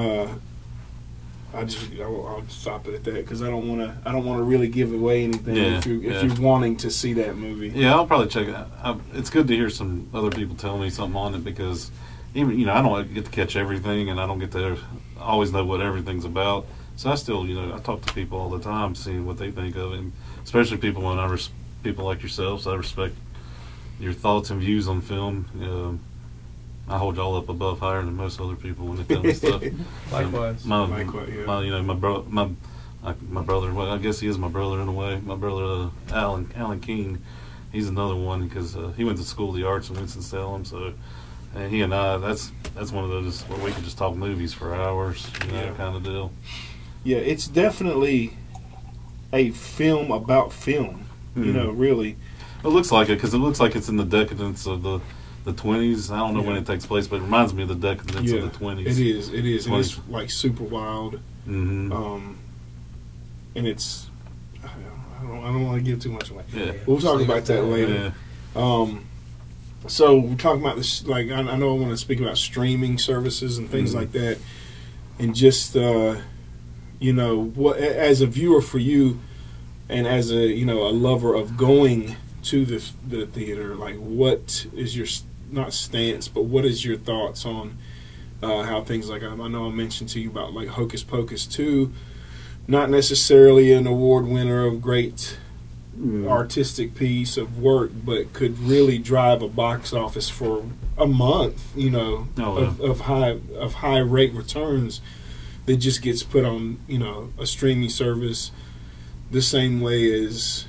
I'll stop it at that because I don't want to really give away anything if you're wanting to see that movie. Yeah, I'll probably check it out. It's good to hear some other people tell me something on it because even I don't get to catch everything and I don't get to always know what everything's about. So I still I talk to people all the time, seeing what they think of it, and especially people people like yourselves. I respect your thoughts and views on film. I hold y'all up above higher than most other people when they tell me stuff. Likewise. Likewise, yeah. My brother. Well, I guess he is my brother in a way. My brother, Alan King. He's another one because he went to School of the Arts in Winston-Salem. So, and he and I, that's one of those where we could just talk movies for hours, kind of deal. Yeah, it's definitely a film about film. Mm-hmm. Really. It looks like it because it looks like it's in the decadence of the 20s. I don't know when it takes place, but it reminds me of the decadence of the 20s. It is. It is. 20s. It's like super wild. Mm-hmm. And it's. I don't want to give too much away. Yeah. We'll talk about that later. Yeah. So we're talking about this. Like I know I want to speak about streaming services and things like that, and just what as a viewer for you, and as a a lover of going to the theater, like what is your not stance, but what is your thoughts on how things like I know I mentioned to you about like Hocus Pocus 2, not necessarily an award winner of great artistic piece of work, but could really drive a box office for a month, of high rate returns that just gets put on a streaming service the same way as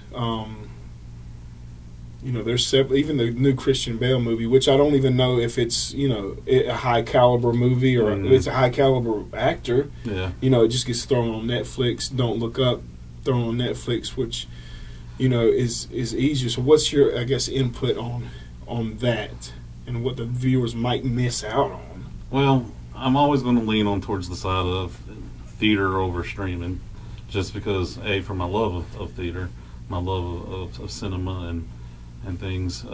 there's even the new Christian Bale movie, which I don't even know if it's a high caliber movie or it's a high caliber actor. Yeah. It just gets thrown on Netflix. Don't Look Up, thrown on Netflix, which is easier. So what's your input on that and what the viewers might miss out on? Well, I'm always going to lean on towards the side of theater over streaming, just because for my love of theater, my love of cinema and things.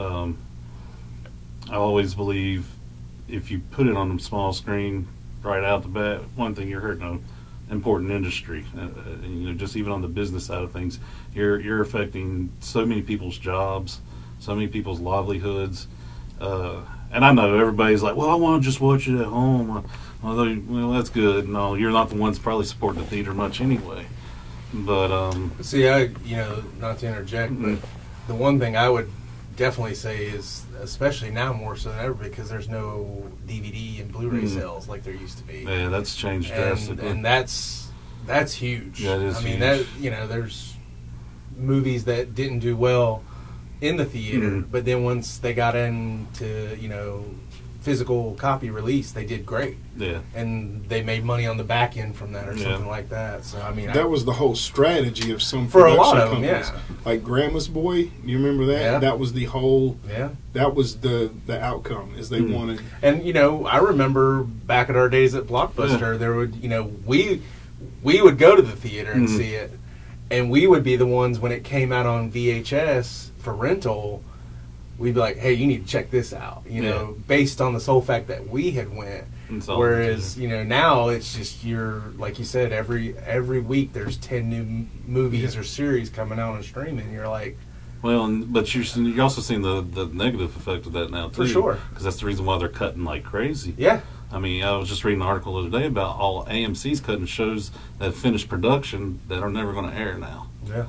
I always believe if you put it on the small screen right out the bat, one thing you're hurting an important industry. Just even on the business side of things, you're affecting so many people's jobs, so many people's livelihoods. And I know everybody's like, well, I want to just watch it at home. Well, that's good. No, you're not the ones probably supporting the theater much anyway. But see, not to interject, but the one thing I would definitely say is, especially now more so than ever, because there's no DVD and Blu-ray sales like there used to be. Yeah, that's changed drastically, and that's huge. Yeah, it is huge. There's movies that didn't do well in the theater, but then once they got into physical copy release, they did great. Yeah, and they made money on the back end from that or something like that. So that was the whole strategy of some for a production lot of them, companies. Like Grandma's Boy, you remember that? Yeah. That was the whole. Yeah. That was the outcome is they wanted. And I remember back at our days at Blockbuster, there would we would go to the theater and see it, and we would be the ones when it came out on VHS for rental. We'd be like, hey, you need to check this out, based on the sole fact that we had went. Whereas, now it's just like you said, every week there's 10 new movies or series coming out on streaming. And you're like, Well, but you're also seeing the negative effect of that now too. For sure. Because that's the reason why they're cutting like crazy. Yeah. I mean, I was just reading an article the other day about all AMC's cutting shows that finished production that are never going to air now. Yeah.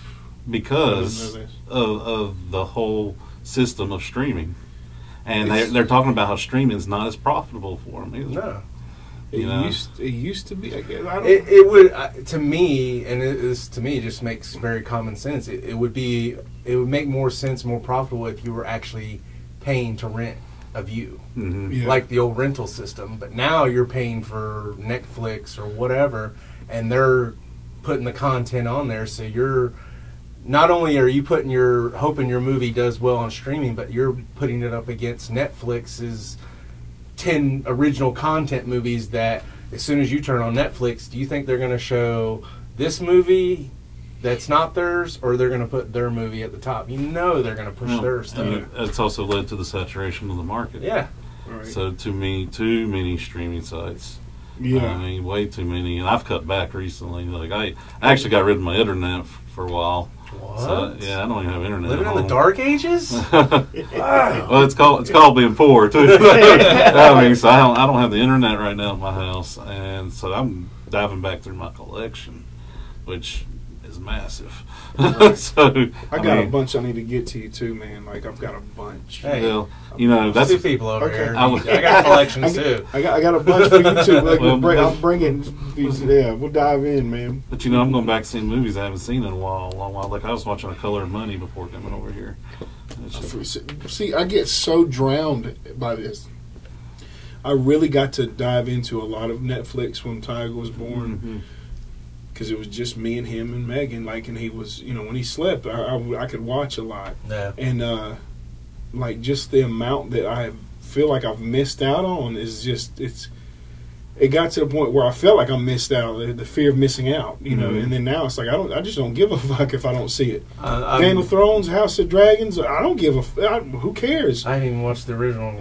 Because of the whole system of streaming. And they're talking about how streaming is not as profitable for them either. No. It used to be. I guess. I don't. It would to me, and to me, it just makes very common sense. It would make more sense, more profitable if you were actually paying to rent a view, Yeah. like the old rental system. But now you're paying for Netflix or whatever, and they're putting the content on there. So you're not only are you hoping your movie does well on streaming, but you're putting it up against Netflix's 10 original content movies that as soon as you turn on Netflix, do you think they're going to show this movie that's not theirs, or they're going to put their movie at the top? You know they're going to push their stuff. And it's also led to the saturation of the market. Yeah. Right. So too many streaming sites. Yeah. I mean, way too many. And I've cut back recently. Like I actually got rid of my internet for a while. What? So, yeah, I don't even have internet. Living at in the home. Dark Ages? Well, it's called being poor too. I mean, so I don't have the internet right now at my house, and so I'm diving back through my collection, which is massive. So I got a bunch I need to get to you too, man. Like I've got a bunch. Hey. Well, you know, that's Two people over Okay. here. I I got collections too. I got a bunch for you too. Like, Well, I'm bringing these. Yeah, we'll dive in, man. But you know, I'm going back seeing movies I haven't seen in a long while. Like I was watching A Color of Money before coming over here. It's just- See, I get so drowned by this. I really got to dive into a lot of Netflix when Tiger was born. Mhm. Because it was just me and him and Megan. Like, and he was, when he slept, I could watch a lot. Yeah. And like just the amount that I feel like I've missed out on is just it got to the point where I felt like I missed out, the fear of missing out, Mhm. and then now it's like I just don't give a fuck if I don't see it. I'm- Game of Thrones, House of Dragons, I don't give who cares? I didn't even watch the original.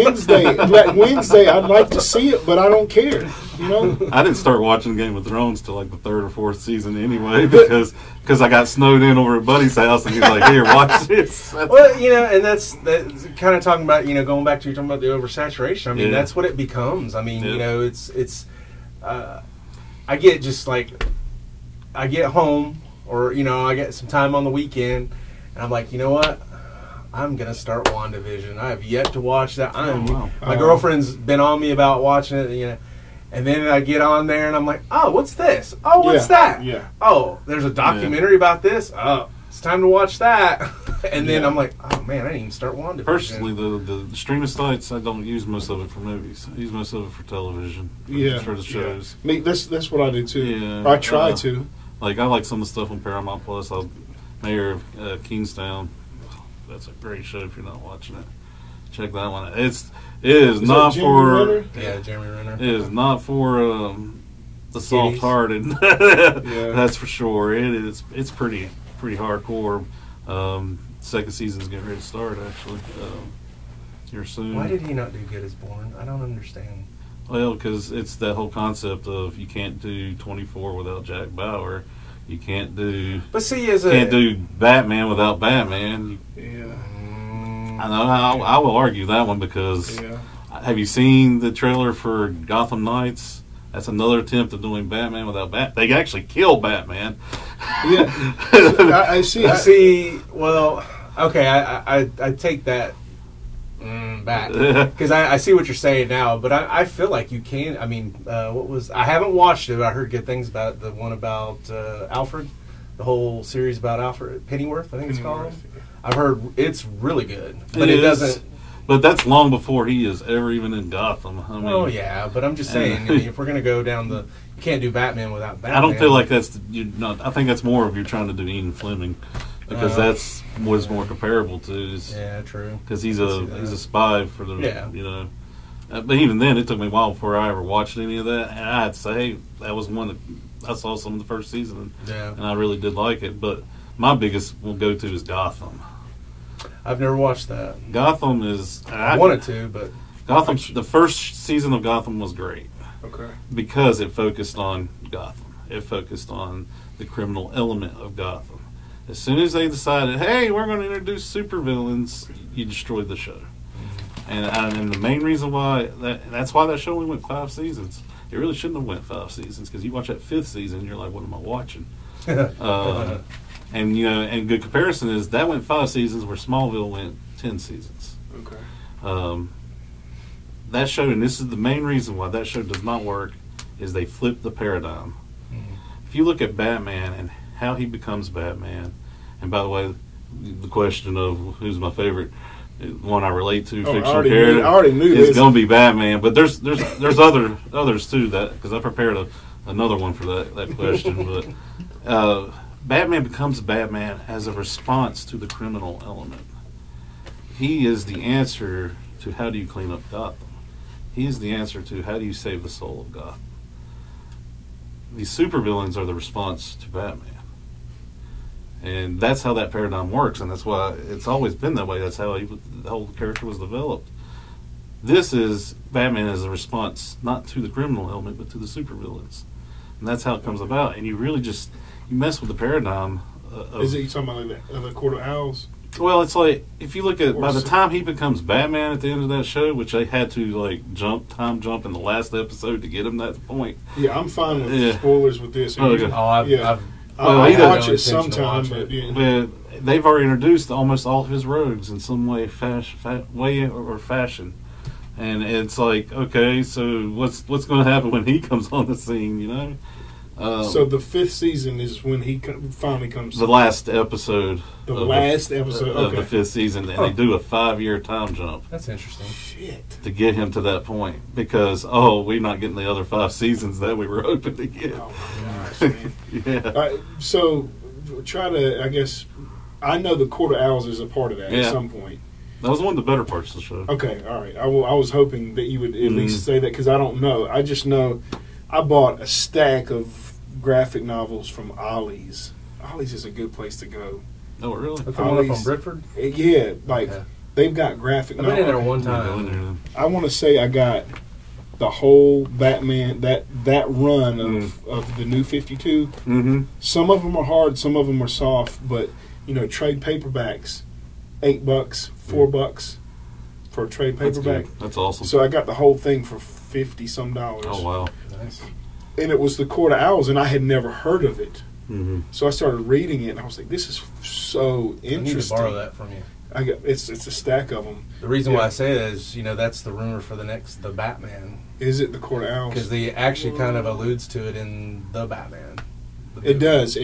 Wednesday, I'd like to see it, but I don't care. I didn't start watching Game of Thrones till like the 3rd or 4th season anyway, because I got snowed in over at Buddy's house, and he's like, "Here, watch this." Well, and that's kind of talking about, going back to, you're talking about the oversaturation. I mean, Yeah. that's what it becomes. I mean, Yeah. I get just like, I get home, or, I get some time on the weekend, and I'm like, you know what? I'm going to start WandaVision. I have yet to watch that. wow. My girlfriend's been on me about watching it, and then I get on there and I'm like, oh, what's this? Oh, what's that? Yeah. Oh, there's a documentary about this? Oh, it's time to watch that. And then Yeah. I'm like, oh man, I didn't even start WandaVision. Personally, the streaming sites, I don't use most of it for movies. I use most of it for television, for the shows. Yeah. Me, that's what I do too. Yeah. I try to. Like I like some of the stuff on Paramount Plus. Mayor of Kingstown. That's a great show if you're not watching it. Check that one out. It is not Jeremy for Renner? Yeah, Jeremy Renner. it is not for the soft-hearted. Yeah. That's for sure. It's pretty hardcore. Second season's getting ready to start actually here soon. Why did he not do Good as Born? I don't understand. Well, because it's that whole concept of you can't do 24 without Jack Bauer. You can't do But see, can't do Batman without Batman. Yeah. I know. I will argue that one because Yeah. have you seen the trailer for Gotham Knights? That's another attempt at doing Batman without Bat. They actually kill Batman. Yeah. I see. see, well, okay, I take that back because I see what you're saying now, but I feel like you can. I mean, I haven't watched it. I heard good things about it. The one about Alfred, the whole series about Alfred Pennyworth, I think it's called. I've heard it's really good, but it doesn't. But that's long before he is ever even in Gotham. I mean, Oh yeah, but I'm just saying, I mean, if we're gonna go down you can't do Batman without Batman. I don't feel like that's I think that's more of you're trying to do Ian Fleming because that's what it's more comparable to. Yeah, true. Because he's I can see a that. spy for the Yeah. But even then, it took me a while before I ever watched any of that. And I had to say, hey, that was one that I saw some of the first season, Yeah. and I really did like it. But my biggest go to is Gotham. I've never watched that. Gotham is I wanted to, but Gotham. The first season of Gotham was great Okay. because it focused on Gotham. It focused on the criminal element of Gotham. As soon as they decided, hey, we're going to introduce supervillains, you destroyed the show. And the main reason why that's why that show only went 5 seasons. It really shouldn't have went 5 seasons, because you watch that 5th season, you're like, what am I watching? And and good comparison is that went 5 seasons, where Smallville went 10 seasons. Okay. That show, and this is the main reason why that show does not work, is they flipped the paradigm. If you look at Batman and how he becomes Batman, and by the way, the question of who's my favorite one I relate to, fictional character, I already knew it's this. going to be Batman. But there's others too, that because I prepared another one for that question. But Batman becomes Batman as a response to the criminal element. He is the answer to how do you clean up Gotham. He is the answer to how do you save the soul of Gotham. These supervillains are the response to Batman. And that's how that paradigm works, and that's why it's always been that way. That's how the whole character was developed. This is Batman as a response not to the criminal element, but to the supervillains. And that's how it comes about. And you really you mess with the paradigm. Is it you talking about like the Court of Owls? Well, it's like, if you look at, by the time he becomes Batman at the end of that show, which they had to like time jump in the last episode to get him that point. Yeah, I'm fine with spoilers with this. Oh, okay. I'll watch it sometime, but But they've already introduced almost all of his rogues in some way, or fashion, and it's like, okay, so what's going to happen when he comes on the scene? You know. So the 5th season is when he finally comes. The last episode. Episode of the 5th season, and they do a 5-year time jump. That's interesting. Shit. To get him to that point, because we're not getting the other 5 seasons that we were hoping to get. Oh my gosh, man. Yeah. So try to, I guess, I know the Court of Owls is a part of that at some point. That was one of the better parts of the show. Okay, all right. I was hoping that you would at least say that, because I don't know. I just know I bought a stack of graphic novels from Ollie's. Ollie's is a good place to go. Oh, really? That's the one up on Bridgeford? Yeah, they've got graphic novels. I've been in there one time. I want to say I got the whole Batman, that run of the New 52. Mm-hmm. Some of them are hard, some of them are soft, but trade paperbacks, $8, $4 for a trade paperback. That's awesome. So I got the whole thing for $50 some. Oh, wow. Nice. And it was the Court of Owls, and I had never heard of it. Mm-hmm. So I started reading it, and I was like, "This is so interesting." I need to borrow that from you. It's a stack of them. The reason why I say that is, that's the rumor for the Batman. Is it the Court of Owls? Because they actually kind of alludes to it in the Batman. It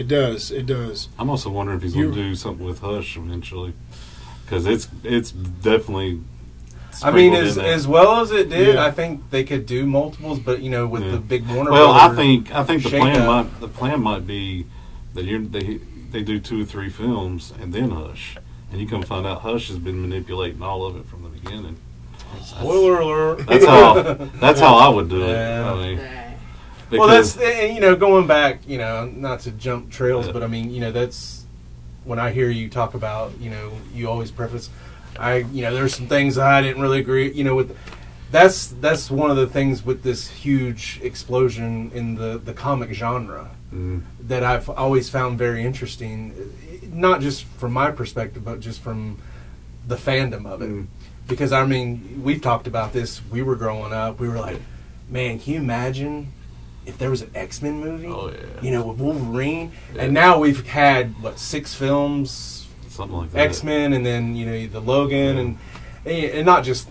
does. I'm also wondering if he's going to do something with Hush eventually, because it's definitely. I mean, as well as it did, I think they could do multiples, but with the big Warner. Well, Brothers I think the plan might be that they do 2 or 3 films and then Hush, and you come find out Hush has been manipulating all of it from the beginning. Spoiler alert! That's how I would do it. Yeah. I mean, well, that's going back. Not to jump trails, but I mean, that's when I hear you talk about. You always preface. There's some things that I didn't really agree, with. That's one of the things with this huge explosion in the comic genre that I've always found very interesting, not just from my perspective, but just from the fandom of it. Because, I mean, we've talked about this. We were growing up. We were like, man, can you imagine if there was an X-Men movie? Oh, yeah. With Wolverine? Yeah. And now we've had, 6 films? Something like that. X-Men, and then the Logan, and not just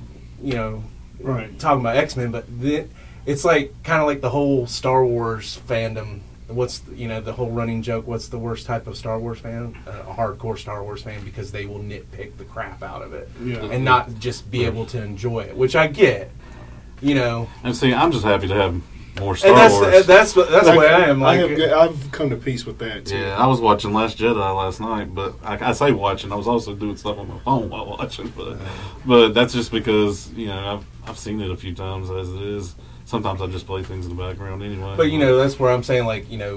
talking about X-Men, but it's like kind of like the whole Star Wars fandom. What's the whole running joke? What's the worst type of Star Wars fan? A hardcore Star Wars fan, because they will nitpick the crap out of it and not just be able to enjoy it, which I get. And see, I'm just happy to have more Star Wars. That's the way I am. I've come to peace with that too. Yeah, I was watching Last Jedi last night, but I say watching. I was also doing stuff on my phone while watching, but that's just because I've seen it a few times as it is. Sometimes I just play things in the background anyway. But that's where I'm saying,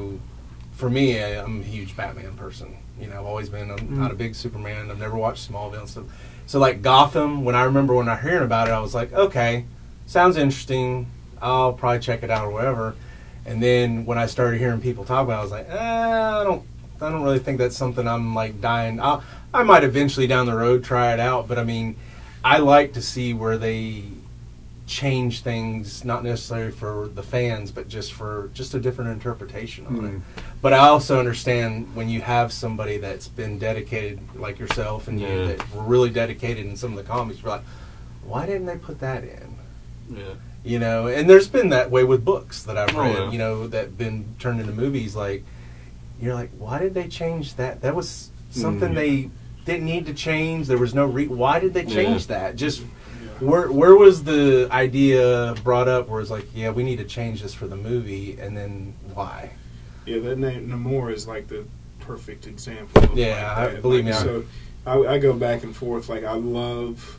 for me, I'm a huge Batman person. I've always been. I'm not a big Superman. I've never watched Smallville and stuff. So like Gotham, when I heard about it, I was like, okay, sounds interesting. I'll probably check it out or whatever. And then when I started hearing people talk about it, I was like, I don't don't really think that's something I'm like dying. I might eventually down the road try it out, but I mean, I like to see where they change things, not necessarily for the fans, but just a different interpretation on it. But I also understand when you have somebody that's been dedicated, like yourself and you, that were really dedicated in some of the comics, you're like, why didn't they put that in? Yeah. You know, and there's been that way with books that I've read, you know, that been turned into movies. Like, you're like, why did they change that? That was something they didn't need to change. There was no why did they change that? Just where was the idea brought up where it's like, yeah, we need to change this for the movie, and then why? Yeah, that name Namor is like the perfect example of like that. Believe me. So I go back and forth. Like, I love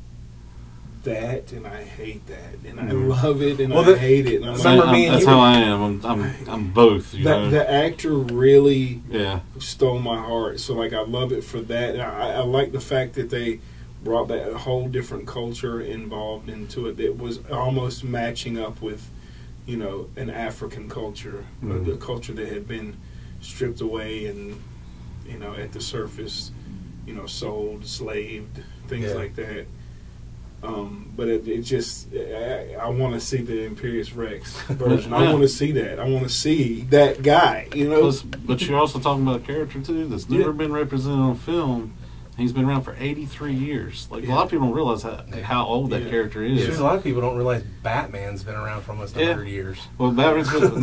that and I hate that, and I love it and I hate it. And I'm that's how I am. I'm both. The actor really stole my heart. So like, I love it for that. I like the fact that they brought that whole different culture involved into it. That was almost matching up with, you know, an African culture, the culture that had been stripped away and, you know, at the surface, you know, sold, slaved, things like that. But it just, I want to see the Imperious Rex version. I want to see that. I want to see that guy, you know. But you're also talking about a character, too, that's never been represented on film. He's been around for 83 years. Like, a lot of people don't realize how old that character is. A lot of people don't realize Batman's been around for almost 100 years. Well, Batman's been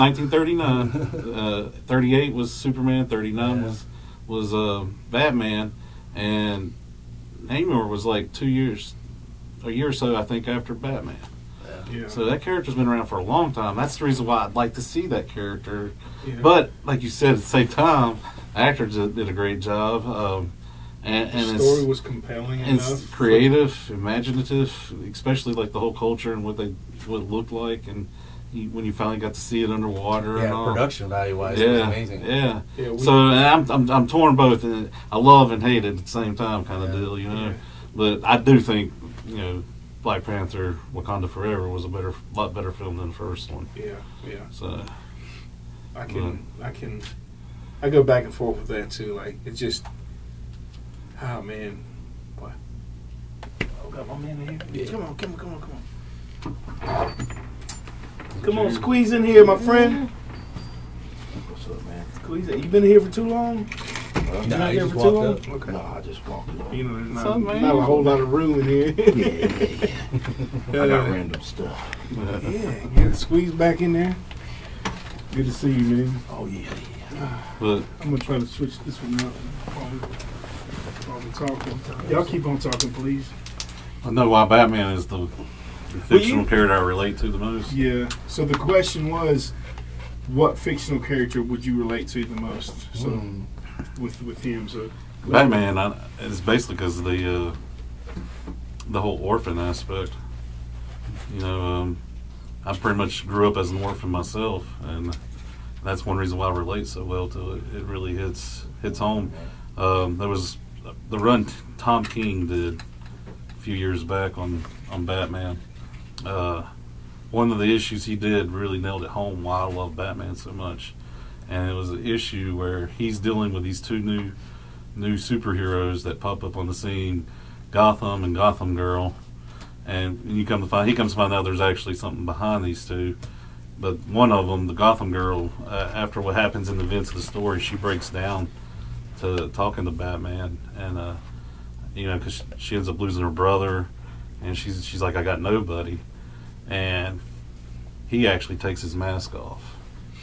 1939. 38 was Superman. 39 was Batman. And Namor was like a year or so, I think, after Batman. Yeah. So that character's been around for a long time. That's the reason why I'd like to see that character. Yeah. But, like you said, at the same time, the actor did a great job. And the story was compelling enough. It's creative, imaginative, especially like the whole culture and what it looked like, and when you finally got to see it underwater. Yeah, and all. Production value wise, it was amazing. Yeah. So I'm torn both. And I love and hate it at the same time, kind of deal, you know. Yeah. But I do think, you know, Black Panther: Wakanda Forever was a lot better film than the first one. Yeah. So I go back and forth with that too. Like, it just. Oh man, what? Oh, got my man in here. Yeah. Come on. Come on, squeeze in here, my friend. What's up, man? Squeeze in. You been in here for too long? Nah, you just walked up. Okay. No, I just walked up. You know, there's not a whole lot of room in here. I got random stuff. Yeah, squeeze back in there. Good to see you, man. Oh yeah. But I'm gonna try to switch this one out. While we're talking, y'all keep on talking, please. I know why Batman is the fictional character I relate to the most. Yeah. So the question was, what fictional character would you relate to the most? So with him, so Batman is basically because of the whole orphan aspect. You know, I pretty much grew up as an orphan myself, and that's one reason why I relate so well to it. It really hits home. There was the run Tom King did a few years back on Batman. One of the issues he did really nailed it home why I love Batman so much. And it was an issue where he's dealing with these two new superheroes that pop up on the scene, Gotham and Gotham Girl. And he comes to find out there's actually something behind these two. But one of them, the Gotham Girl, after what happens in the events of the story, she breaks down to talking to Batman, and you know, because she ends up losing her brother, and she's like, I got nobody, and he actually takes his mask off,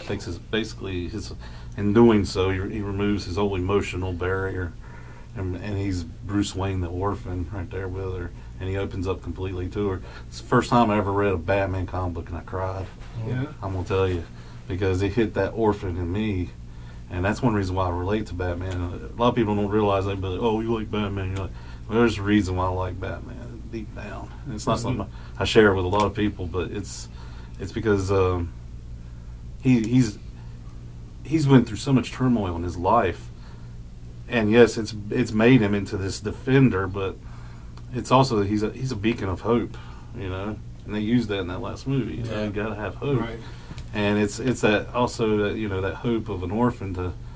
in doing so, he removes his whole emotional barrier, and he's Bruce Wayne, the orphan, right there with her, and he opens up completely to her. It's the first time I ever read a Batman comic book and I cried. Yeah, I'm gonna tell you, because it hit that orphan in me. And that's one reason why I relate to Batman. A lot of people don't realize that, but oh, you like Batman. You're like, well, there's a reason why I like Batman deep down. And it's not something I share with a lot of people, but it's because he's went through so much turmoil in his life, and yes, it's made him into this defender, but it's also he's a beacon of hope, you know. And they used that in that last movie. You know, you gotta have hope. Right. And it's that also that, you know, that hope of an orphan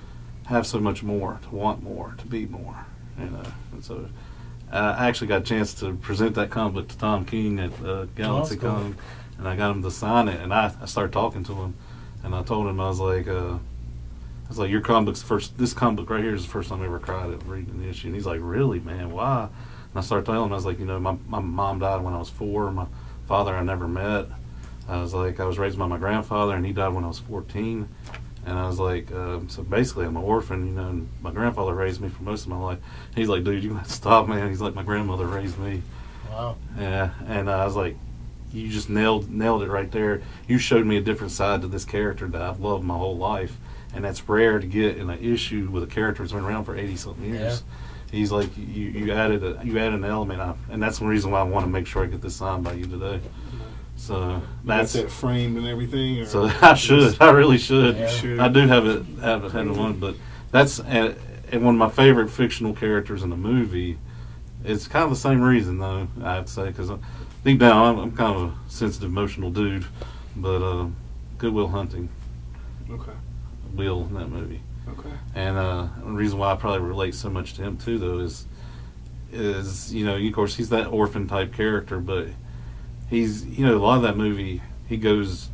have so much more, to want more, to be more. You know, and so I actually got a chance to present that comic book to Tom King at Galaxy Con, and I got him to sign it. And I started talking to him, and I told him I was like, your comic book's first. This comic book right here is the first time I ever cried at reading the issue. And he's like, really, man, why? And I started telling him, I was like, you know, my mom died when I was 4. My father I never met. I was like, I was raised by my grandfather, and he died when I was 14. And I was like, so basically I'm an orphan, you know, and my grandfather raised me for most of my life. And he's like, dude, you got to stop, man. He's like, my grandmother raised me. Wow. Yeah, and I was like, you just nailed it right there. You showed me a different side to this character that I've loved my whole life. And that's rare to get in an issue with a character that's been around for 80-something years. Yeah. He's like, you added an element, and that's the reason why I want to make sure I get this signed by you today. So that's that framed and everything. Or so I should. I really should. You should. I do have it in one, but that's and one of my favorite fictional characters in the movie. It's kind of the same reason, though. I'd say because deep down I'm kind of a sensitive, emotional dude. But Good Will Hunting. Okay. Will in that movie. Okay. And the reason why I probably relate so much to him too, though, is you know, of course, he's that orphan type character, but he's, you know, a lot of that movie, he goes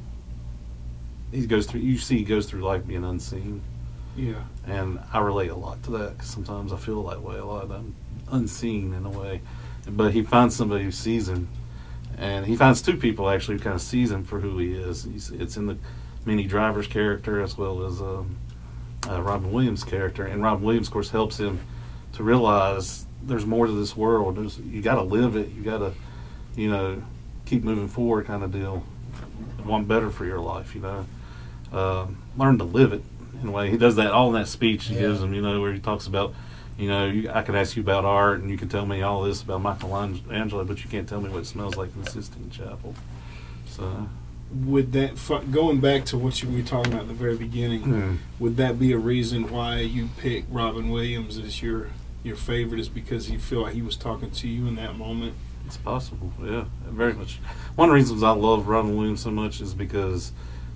through life being unseen. Yeah. And I relate a lot to that, because sometimes I feel that way a lot. I'm unseen in a way. But he finds somebody who sees him, and he finds 2 people actually who kind of sees him for who he is. It's in the Minnie Driver's character as well as Robin Williams' character, and Robin Williams, of course, helps him to realize there's more to this world. You got to live it. You got to, you know, keep moving forward, kind of deal. Want better for your life, you know. Learn to live it in a way. He does that all in that speech he gives him, you know, where he talks about, you know, I could ask you about art, and you can tell me all this about Michelangelo, but you can't tell me what it smells like in the Sistine Chapel. So. Would that, going back to what you were talking about at the very beginning, would that be a reason why you picked Robin Williams as your favorite, is because you feel like he was talking to you in that moment? It's possible, yeah, very much. One of the reasons I love Robin Williams so much is because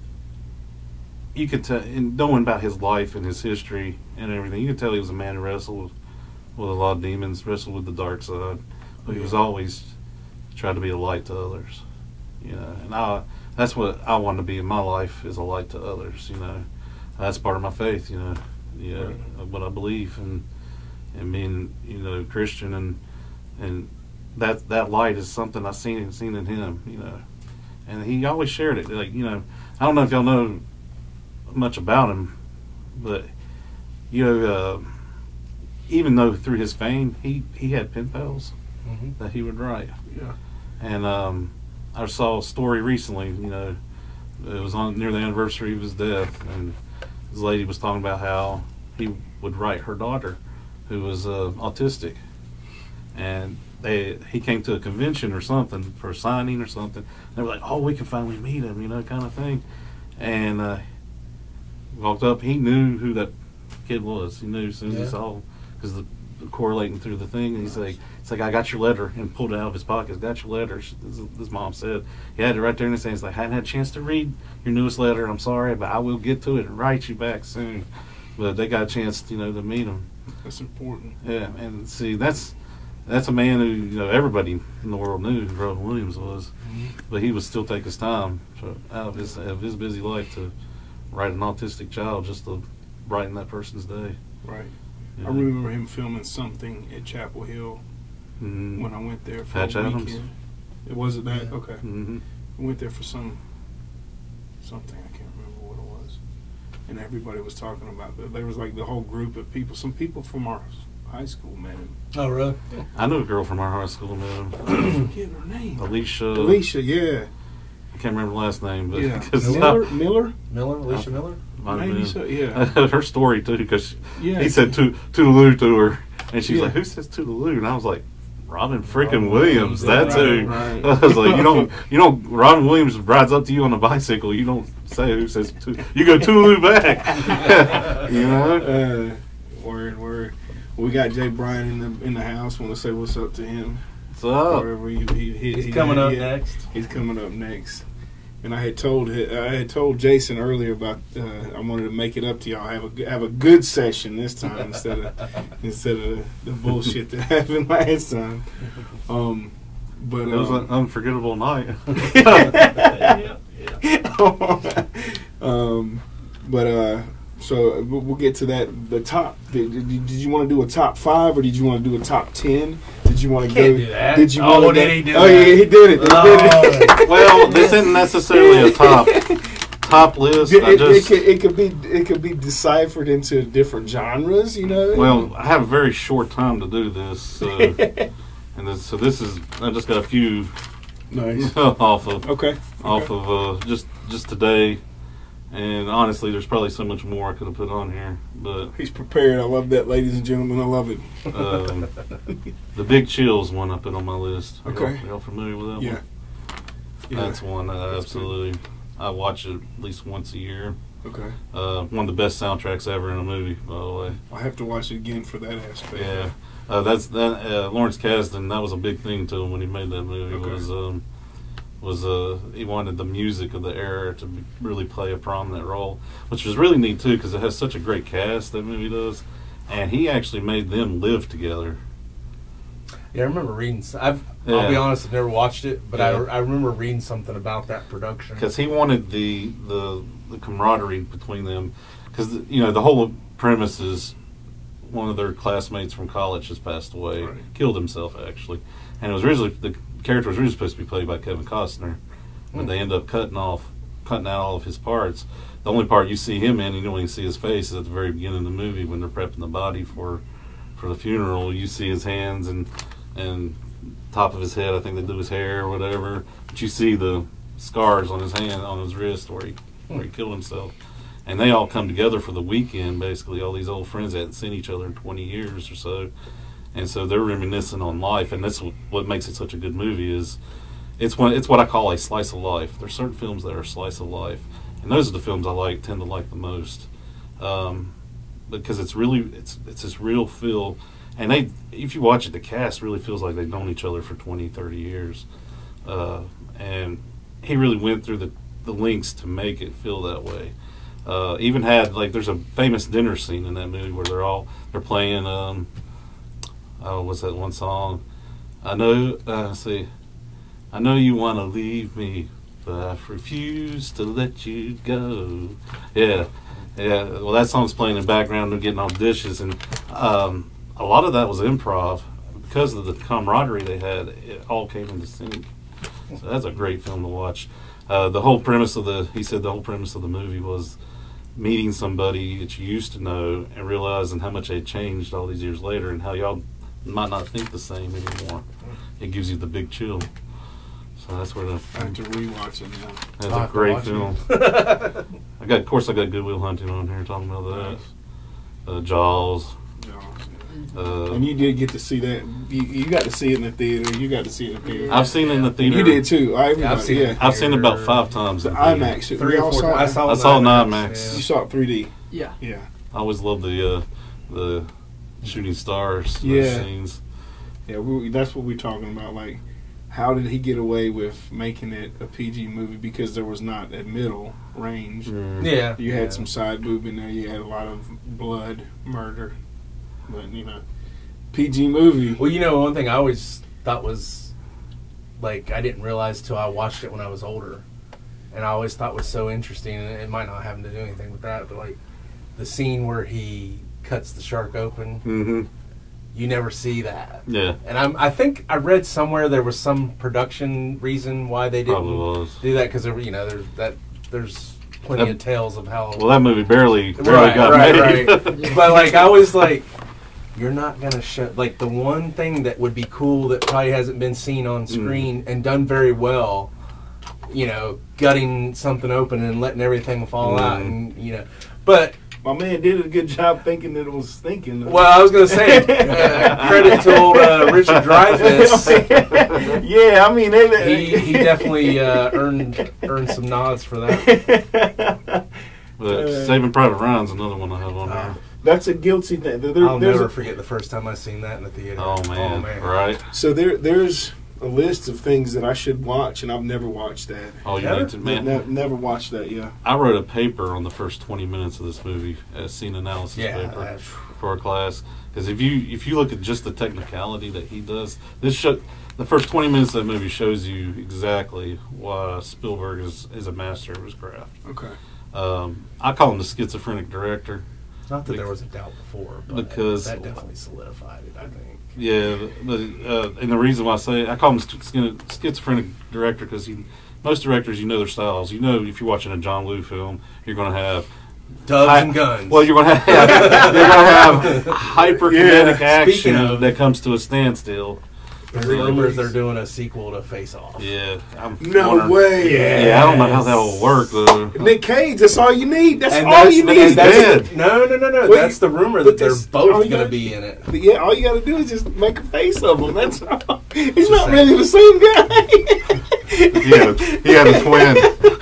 you could tell, in knowing about his life and his history and everything, you could tell he was a man who wrestled with a lot of demons, wrestled with the dark side, but he was always tried to be a light to others, you know. And that's what I want to be in my life, is a light to others, you know. That's part of my faith, you know, what I believe, and being, you know, Christian, and that light is something I've seen in him, you know. And he always shared it, like, you know, I don't know if y'all know much about him, but, you know, even though through his fame, he had pen pals that he would write. Yeah. And I saw a story recently, you know, it was near the anniversary of his death, and this lady was talking about how he would write her daughter, who was autistic, and he came to a convention or something for a signing or something. They were like, "Oh, we can finally meet him," you know, kind of thing. And walked up, he knew who that kid was. He knew as soon as he saw him, because correlating through the thing. And he's like, "It's like, I got your letter," and pulled it out of his pocket. "Got your letter." This mom said he had it right there in his hand. He's like, "I hadn't had a chance to read your newest letter. I'm sorry, but I will get to it and write you back soon." But they got a chance, you know, to meet him. That's important. Yeah, and see, that's a man who, you know, everybody in the world knew who Robin Williams was, but he would still take his time out of his busy life to write an autistic child just to brighten that person's day. Right. Yeah. I remember him filming something at Chapel Hill when I went there for Patch a weekend. Adams? It wasn't that? Yeah. Okay. Mm-hmm. I went there for something, I can't remember what it was. And everybody was talking about that. There was like the whole group of people, some people from our high school met him. Oh, really? I knew a girl from our high school, man. I forget her name. Alicia, yeah. I can't remember the last name, but Yeah. 'cause Miller? Alicia Miller? might have Maybe been. so, yeah. Her story too, because Yeah. he said Toodaloo to her, and she's Yeah. like, "Who says Toodaloo?" And I was like, "Robin freaking Williams, that's who." Right. I was like, you don't. Robin Williams rides up to you on a bicycle. You don't say who says you go Toodaloo back. You know. Word. We got Jay Bryan in the house. Want to say what's up to him? So Wherever he's He's coming up next. He's coming up next. And I had told Jason earlier about I wanted to make it up to y'all. Have a good session this time instead of the bullshit that happened last time. But It was an unforgettable night. So we'll get to that. The top. Did you want to do a top 5 or did you want to do a top 10? Did you want to Can't do that. Did you? Oh, did he do Oh that? yeah, he did it. He did it. Well, this isn't necessarily a top list. It could be deciphered into different genres. You know. Well, I have a very short time to do this, so this is. I just got a few Nice. off of Okay. just today, and honestly, there's probably so much more I could have put on here, but He's prepared. I love that, ladies and gentlemen. I love it. the Big Chill's one I put on my list. Okay. Y'all familiar with that Yeah. one? Yeah. That's one that I That's absolutely. I watch it at least once a year. Okay. One of the best soundtracks ever in a movie, by the way. I have to watch it again for that aspect. Yeah, Lawrence Kasdan. That was a big thing to him when he made that movie. Okay. Was he wanted the music of the era to really play a prominent role, which was really neat too because it has such a great cast. That movie does, and he actually made them live together. Yeah, I remember reading. I'll be honest, I've never watched it, but I remember reading something about that production. Because he wanted the camaraderie between them. Because the whole premise is one of their classmates from college has passed away, Right. killed himself actually, and it was originally the character was originally supposed to be played by Kevin Costner, but they end up cutting out all of his parts. The only part you see him in, you don't even see his face, is at the very beginning of the movie when they're prepping the body for the funeral. You see his hands and top of his head. I think they do his hair or whatever, but you see the scars on his hand, on his wrist where he killed himself. And they all come together for the weekend, basically, all these old friends that hadn't seen each other in 20 years or so. And so they're reminiscing on life, and that's what makes it such a good movie is it's what I call a slice of life. There's certain films that are a slice of life, and those are the films I tend to like the most, because it's this real feel. And if you watch it, the cast really feels like they've known each other for 20, 30 years. And he really went through the lengths to make it feel that way. Even had, there's a famous dinner scene in that movie where they're playing, what's that one song? I know you want to leave me, but I refuse to let you go. Yeah. Well, that song's playing in the background. They're getting all the dishes, and a lot of that was improv because of the camaraderie they had. It all came into sync. So that's a great film to watch. The whole premise of the movie was meeting somebody that you used to know and realizing how much they changed all these years later and how y'all might not think the same anymore. It gives you the big chill. So that's where I have to rewatch it now. that's a great film. I got Good Will Hunting on here talking about that. Jaws. And you did get to see that. You got to see it in the theater. You got to see it in the theater. I've seen it in the theater. You did too. I've seen it. I've seen it about 5 times. The in theater. IMAX. 3 or 4 times. I saw it in IMAX. You saw it 3D. Yeah. Yeah. I always love the shooting stars scenes. Yeah, that's what we're talking about. Like, how did he get away with making it a PG movie? Because there was not a middle range. Yeah. You had some side boob in there. You had a lot of blood, murder. But, PG movie. Well, one thing I always thought was, I didn't realize till I watched it when I was older. And I always thought was so interesting, and it might not have to do anything with that, but, the scene where he cuts the shark open. Mm-hmm. You never see that. Yeah. And I think I read somewhere there was some production reason why they didn't do that, because there's plenty of tales of how. Well, that movie barely got made. Right. But I was you're not gonna show the one thing that would be cool that probably hasn't been seen on screen and done very well. Gutting something open and letting everything fall out, and but. My man did a good job thinking that it was thinking. Well, I was going to say, credit to old Richard Dreyfuss. Yeah, I mean, he definitely earned some nods for that. But Saving Private Ryan's another one I have on there. That's a guilty thing. I'll never forget the first time I seen that in the theater. Oh man, right? So there's a list of things that I should watch, and I've never watched that. Oh, you Never? need to, man. Never watched that. Yeah. I wrote a paper on the first 20 minutes of this movie, a scene analysis Yeah, paper for a class. Because if you look at just the technicality that he does, the first 20 minutes of the movie shows you exactly why Spielberg is a master of his craft. Okay. I call him the schizophrenic director. Not that there was a doubt before, but Because- that definitely solidified it, I think. Yeah, and the reason why I say I call him schizophrenic director because most directors, you know their styles. You know, if you're watching a John Woo film, you're going to have Doves and guns. Well, you're going to have hyperkinetic Yeah, action that comes to a standstill. There's rumors they're doing a sequel to Face Off. Yeah, I'm No wondering- way. Yeah, I don't know how that will work though. Nick Cage. That's all you need. That's And all you need. he's dead. No. Well, That's the rumor but that they're this- all both you going to gotta- be in it. But yeah, all you got to do is just make a face of him. That's all. He's Just not saying. really the same guy. He had a twin.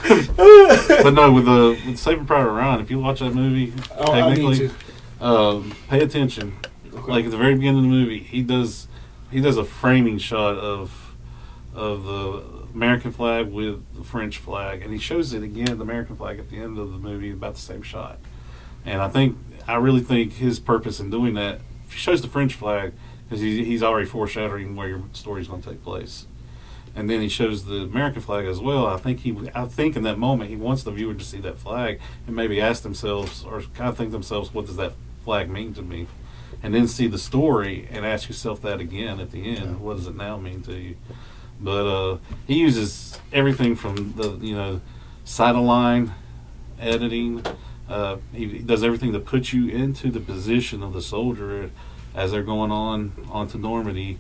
But no, with Saving Private Ryan, if you watch that movie, Oh, I need technically, to. pay attention. Okay. Like at the very beginning of the movie, he does a framing shot of the American flag with the French flag, and he shows it again, the American flag at the end of the movie, about the same shot. And I really think his purpose in doing that, he shows the French flag because he's already foreshadowing where your story's going to take place. And then he shows the American flag as well. I think in that moment he wants the viewer to see that flag and maybe ask themselves or kind of think themselves, what does that flag mean to me? And then see the story and ask yourself that again at the end. What does it now mean to you? But he uses everything from the side of line editing. He does everything to put you into the position of the soldier as they're going onto Normandy.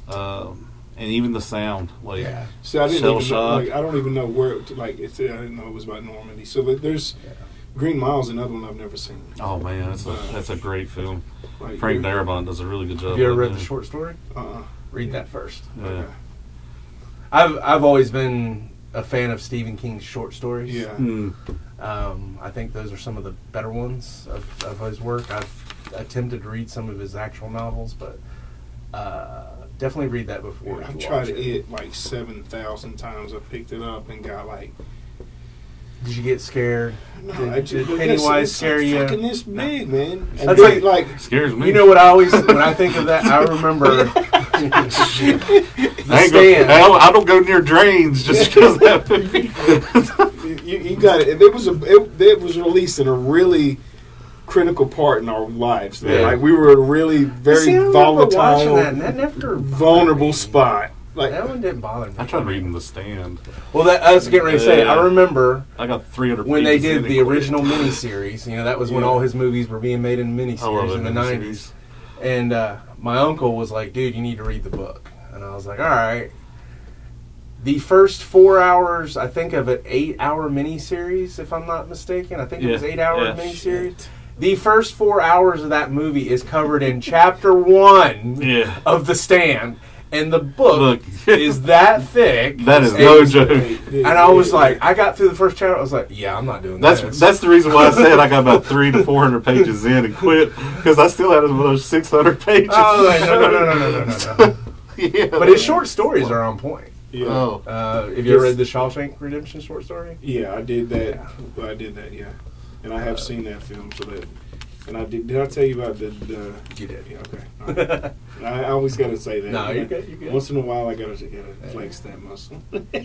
And even the sound, like See, I didn't Shell even know, shock. I don't even know where. I didn't know it was about Normandy. So there's Green Mile's another one I've never seen. Oh man, that's a great film. Like, Frank Darabont does a really good job. Have you ever with read it. the short story? Read that first. Yeah. I've always been a fan of Stephen King's short stories. Yeah. Hmm. I think those are some of the better ones of his work. I've attempted to read some of his actual novels, but definitely read that before. I've you tried watch it like 7,000 times. I picked it up and got like. Did you get scared? No, Did Pennywise scare you? Fucking this big, man. And That's then, like- Scares me. You know what I always, when I think of that, I remember I, ain't Stand. I don't go near drains just because of that movie. you got it. It was released in a really critical part in our lives. Man. Yeah. Like we were a really very See, I remember watching volatile, that, and that never vulnerable bothered me. spot. Like That one didn't bother me. I tried reading The Stand. Well, I was getting ready to say, Yeah. I remember I got 300 when they pages did in the it quick. original miniseries. That was when Yeah. all his movies were being made in I love miniseries it, in the miniseries. 90s. And my uncle was like, dude, you need to read the book. And I was like, all right. The first 4 hours, I think of an 8-hour miniseries, if I'm not mistaken. I think it was 8 hour Yeah. miniseries. The first 4 hours of that movie is covered in chapter 1 Yeah. of The Stand. And the book Look. is that thick. That is And- no joke. And I was like, I got through the first chapter. I was like, yeah, I'm not doing this. That's the reason why I said I got about 300 to 400 pages in and quit because I still had another 600 pages. Oh, like, no. Yeah, But his short stories are on point. yeah, Oh, Have you ever read the Shawshank Redemption short story? yeah, I did that. I did that. Yeah, and I have seen that film. So that, and I did. Did I tell you about the? You did. Yeah, okay. All right. I always got to say that. No, you're good. You're good. Once in a while, I gotta flex that muscle.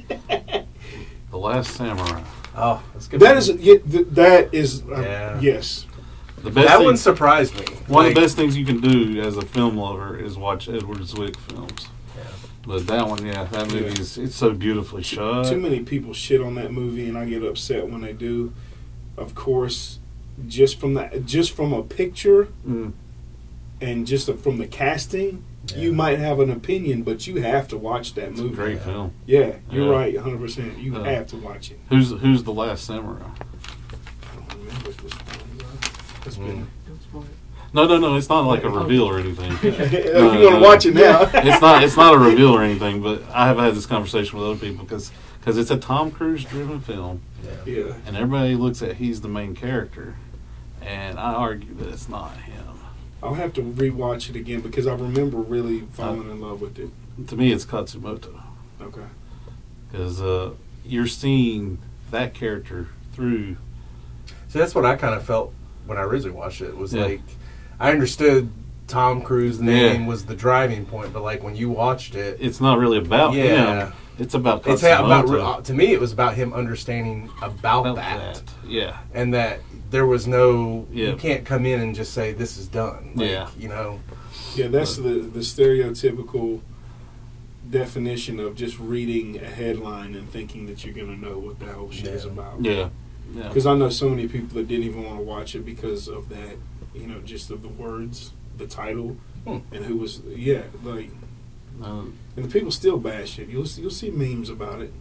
The Last Samurai. Oh, that's good. That is Yeah. yes. The best That thing, one surprised me. one of Like, the best things you can do as a film lover is watch Edward Zwick films. Yeah. But that one, that movie it's so beautifully shot. Too many people shit on that movie, and I get upset when they do. Of course, just from a picture Mm. and from the casting, Yeah. you might have an opinion, but you have to watch that It's a movie. great film. Yeah, you're Yeah. right, 100%. You Yeah. have to watch it. Who's the Last Samurai? I don't remember at this point, bro. It's been. No. It's not like a reveal or anything. you want to watch it now? It's not a reveal or anything. But I have had this conversation with other people because it's a Tom Cruise driven film, Yeah. and everybody looks at he's the main character, and I argue that it's not him. I'll have to rewatch it again because I remember really falling in love with it. To me, it's Katsumoto. Okay. Because you're seeing that character through. See, that's what I kind of felt when I originally watched it. It was Yeah. like, I understood Tom Cruise's name was the driving point, but like when you watched it, It's not really about him. It's about it's Katsumoto. about, to me, it was about him understanding about that. Yeah. And that there was no, Yeah. you can't come in and just say, this is done. Like, Yeah. You know? Yeah, that's the stereotypical definition of just reading a headline and thinking that you're going to know what the whole shit is about. Yeah. Yeah. Because I know so many people that didn't even want to watch it because of that, just of the words, the title, and who was, like, and the people still bash it. You'll see memes about it.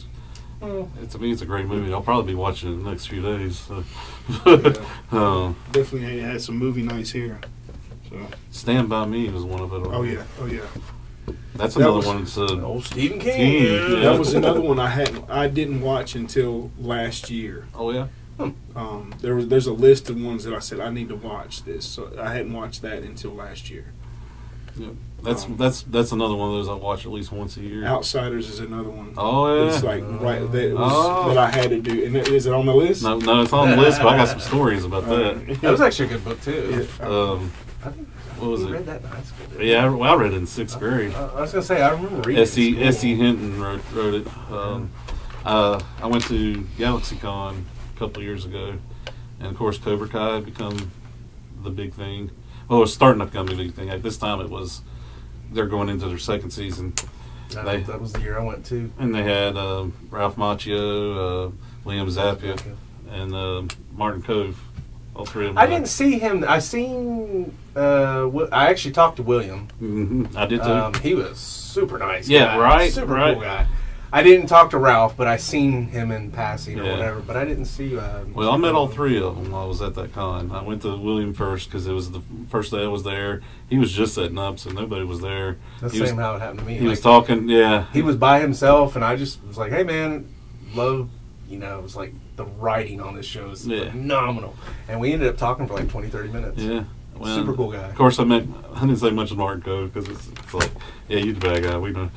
To me, it's a great movie. I'll probably be watching it in the next few days. So. Yeah. Definitely had some movie nights here. So. Stand By Me was one of it. Oh yeah. That's That another was- one. That's, Old Stephen King. King, yeah. That was another one I didn't watch until last year. oh yeah. There's a list of ones that I said I need to watch this. So I hadn't watched that until last year. Yeah. That's another one of those I watch at least once a year. Outsiders is another one. Oh yeah. It's like that I had to do. And is it on the list? No, it's on the list, but I got some stories about that. That was actually a good book, too. I think What was we it? read that in high school. didn't Yeah, I read it in 6th grade. I was going to say, I remember reading it. S.E. Hinton wrote it. I went to GalaxyCon a couple of years ago, and of course Cobra Kai had become the big thing. Well, it was starting to become the big thing. At this time, they're going into their second season, That was the year I went to. and they had Ralph Macchio, Liam Zappa, and Martin Cove. All three of them. I didn't see him. I seen. I actually talked to William. Mm-hmm. I did too. He was super nice. Yeah, guy. right, Super right. cool guy. I didn't talk to Ralph, but I seen him in passing or Yeah. whatever. But I didn't see. Well, I met all three of them while I was at that con. I went to William first because it was the first day I was there. He was just setting up, so nobody was there. That's He the was- same how it happened to me. He was talking, yeah. He was by himself, and I just was like, "Hey, man, love." It was like the writing on this show is Yeah. phenomenal, and we ended up talking for like 20, 30 minutes. Yeah. Well, Super cool guy. Of course, I didn't say much of Martin Cove because it's like, yeah, you the bad guy. We know.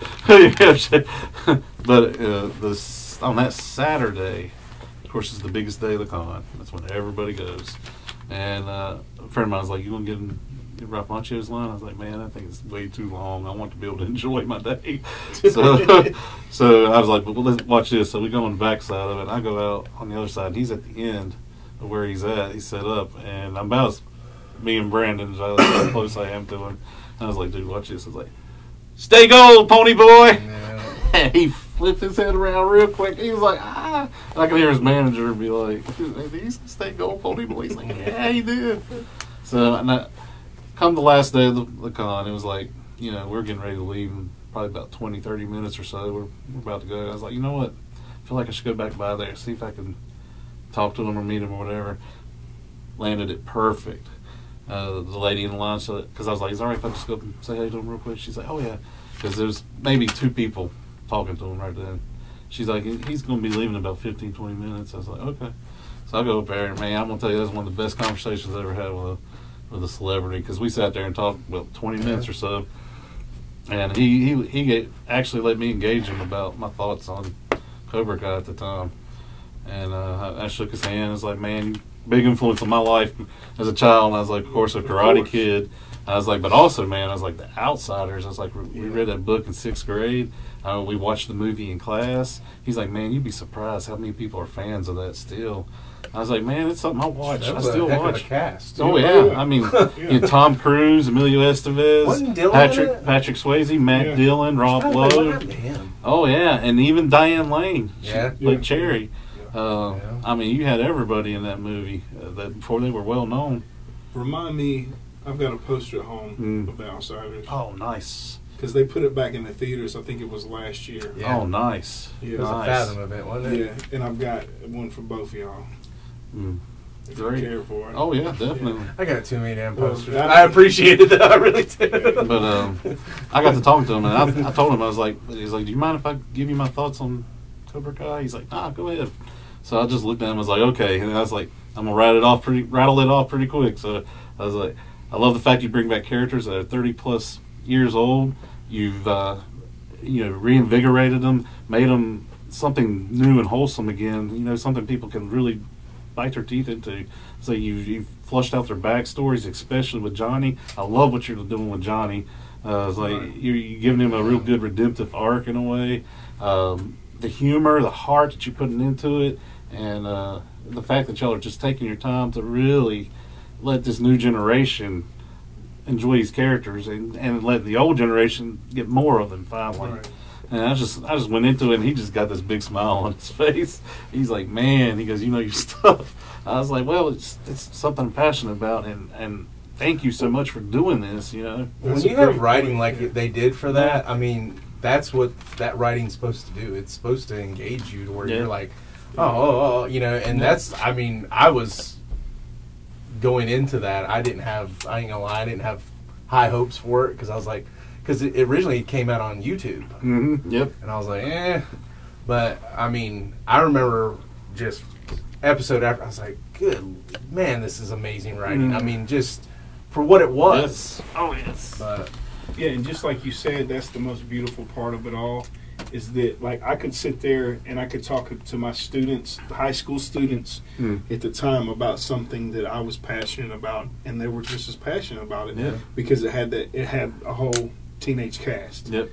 But on that Saturday, of course, is the biggest day of the con. That's when everybody goes. And a friend of mine was like, "You want to get Ralph Macchio's line?" I was like, "Man, I think it's way too long. I want to be able to enjoy my day." So I was like, "Well, let's watch this." So we go on the back side of it. I go out on the other side. And he's at the end of where he's at. He's set up, and I'm about me and Brandon, how close I am to him. I was like, "Dude, watch this." I was like, "Stay gold, pony boy." Yeah. And he flipped his head around real quick. He was like, "Ah." I could hear his manager be like, "Did he stay gold, pony boy?" He's like, "Yeah, he did." So, come the last day of the con, it was like, we're getting ready to leave in probably about 20, 30 minutes or so. We're about to go. I was like, you know what? I feel like I should go back by there, see if I can talk to him or meet him or whatever. Landed it perfect. The lady in the line said, because I was like, "Is it all right if I just go and say hey to him real quick?" She's like, "Oh yeah," because there's maybe 2 people talking to him right then. She's like, "He's going to be leaving in about 15, 20 minutes." I was like, "Okay." So I go up there, and man, I'm going to tell you, that's one of the best conversations I ever had with a celebrity, because we sat there and talked about 20 minutes or so, and he actually let me engage him about my thoughts on Cobra Kai at the time, and I shook his hand. I was like, "Man, big influence on my life as a child." And I was like, of course, a Karate Kid. I was like, but also, man, I was like, The Outsiders. I was like, we read that book in 6th grade. We watched the movie in class. He's like, "Man, you'd be surprised how many people are fans of that still." I was like, "Man, it's something I watch. That I was still a heck watch." of a cast. Oh yeah, I mean, Tom Cruise, Emilio Estevez, Wasn't Dylan in it? Patrick Swayze, Matt Dillon, Rob What Lowe. happened to him? Oh yeah, and even Diane Lane. Yeah. She played Cherry. Yeah. I mean, you had everybody in that movie that before they were well known. Remind me, I've got a poster at home Mm. of The Outsiders. Oh, nice. Because they put it back in the theaters, I think it was last year. Yeah. Oh, nice. Yeah. It was a Nice. Fathom event, wasn't it? Yeah, and I've got one for both of y'all. Mm. If Great. you care for it. Oh yeah, definitely. I got too many damn Well, posters. that- I appreciate it, though. I really do. But I got to talk to him, and I told him, I was like, he's like, "Do you mind if I give you my thoughts on Cobra Kai?" He's like, "Nah, go ahead." So I just looked at him, I was like, "Okay," and I was like, "I'm gonna rattle it off pretty quick." So I was like, I love the fact you bring back characters that are 30 plus years old. You've reinvigorated them, made them something new and wholesome again. You know, something people can really bite their teeth into. So you've flushed out their backstories, especially with Johnny. I love what you're doing with Johnny. It's like you're giving him a real good redemptive arc in a way. The humor, the heart that you're putting into it, and the fact that y'all are just taking your time to really let this new generation enjoy these characters and let the old generation get more of them finally. Right. And I just went into it, and he just got this big smile on his face. He's like, man, he goes, you know your stuff. I was like, well, it's something I'm passionate about, and thank you so much for doing this, you know. When you have writing like they did for that, I mean, that's what that writing's supposed to do. It's supposed to engage you to where you're like, oh, you know, and that's, I mean, I was going into that, I ain't gonna lie, I didn't have high hopes for it, because I was like, because it originally came out on YouTube. Mm-hmm. Yep. And I was like, but I mean, I remember just episode after, I was like, good man, this is amazing writing. Mm. I mean, just for what it was. Yes. Oh, yes. But Yeah, and just like you said, that's the most beautiful part of it all, is that, like, I could sit there and I could talk to my students, high school students at the time, about something that I was passionate about, and they were just as passionate about it. Yeah. Because it had a whole teenage cast. Yep.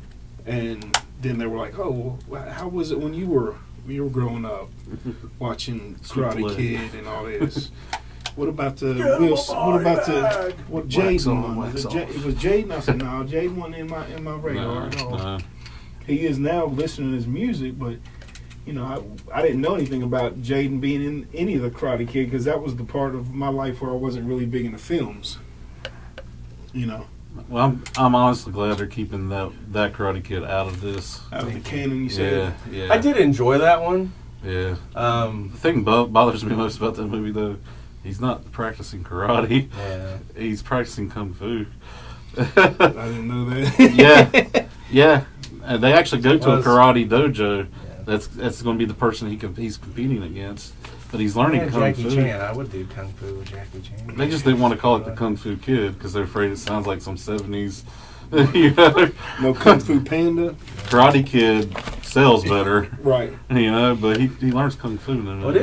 And then they were like, "Oh, well, how was it when you were growing up, watching Karate Blood. Kid and all this? What about the Get Will? him a What about body bag. what Wax Jaden on, won? wax It was Jaden. I said, "No, Jaden wasn't in my radar at all." No. He is now listening to his music, but you know, I didn't know anything about Jaden being in any of the Karate Kid, because that was the part of my life where I wasn't really big into films. You know, Well, I'm honestly glad they're keeping that Karate Kid out of this. out of the canon, you said. Yeah. I did enjoy that one. Yeah. The thing bothers me most about that movie, though, he's not practicing karate. Yeah. He's practicing kung fu. I didn't know that. Yeah. Yeah. They actually go to a Was- karate dojo. Yeah. That's going to be the person he's competing against. But he's learning Yeah, kung Jackie fu. Chan. I would do Kung Fu with Jackie Chan. They just didn't want to call it the Kung Fu Kid because they're afraid it sounds like some 70s. You know? No Kung Fu Panda. Karate Kid sells better, Right. you know, but he learns Kung Fu. Well,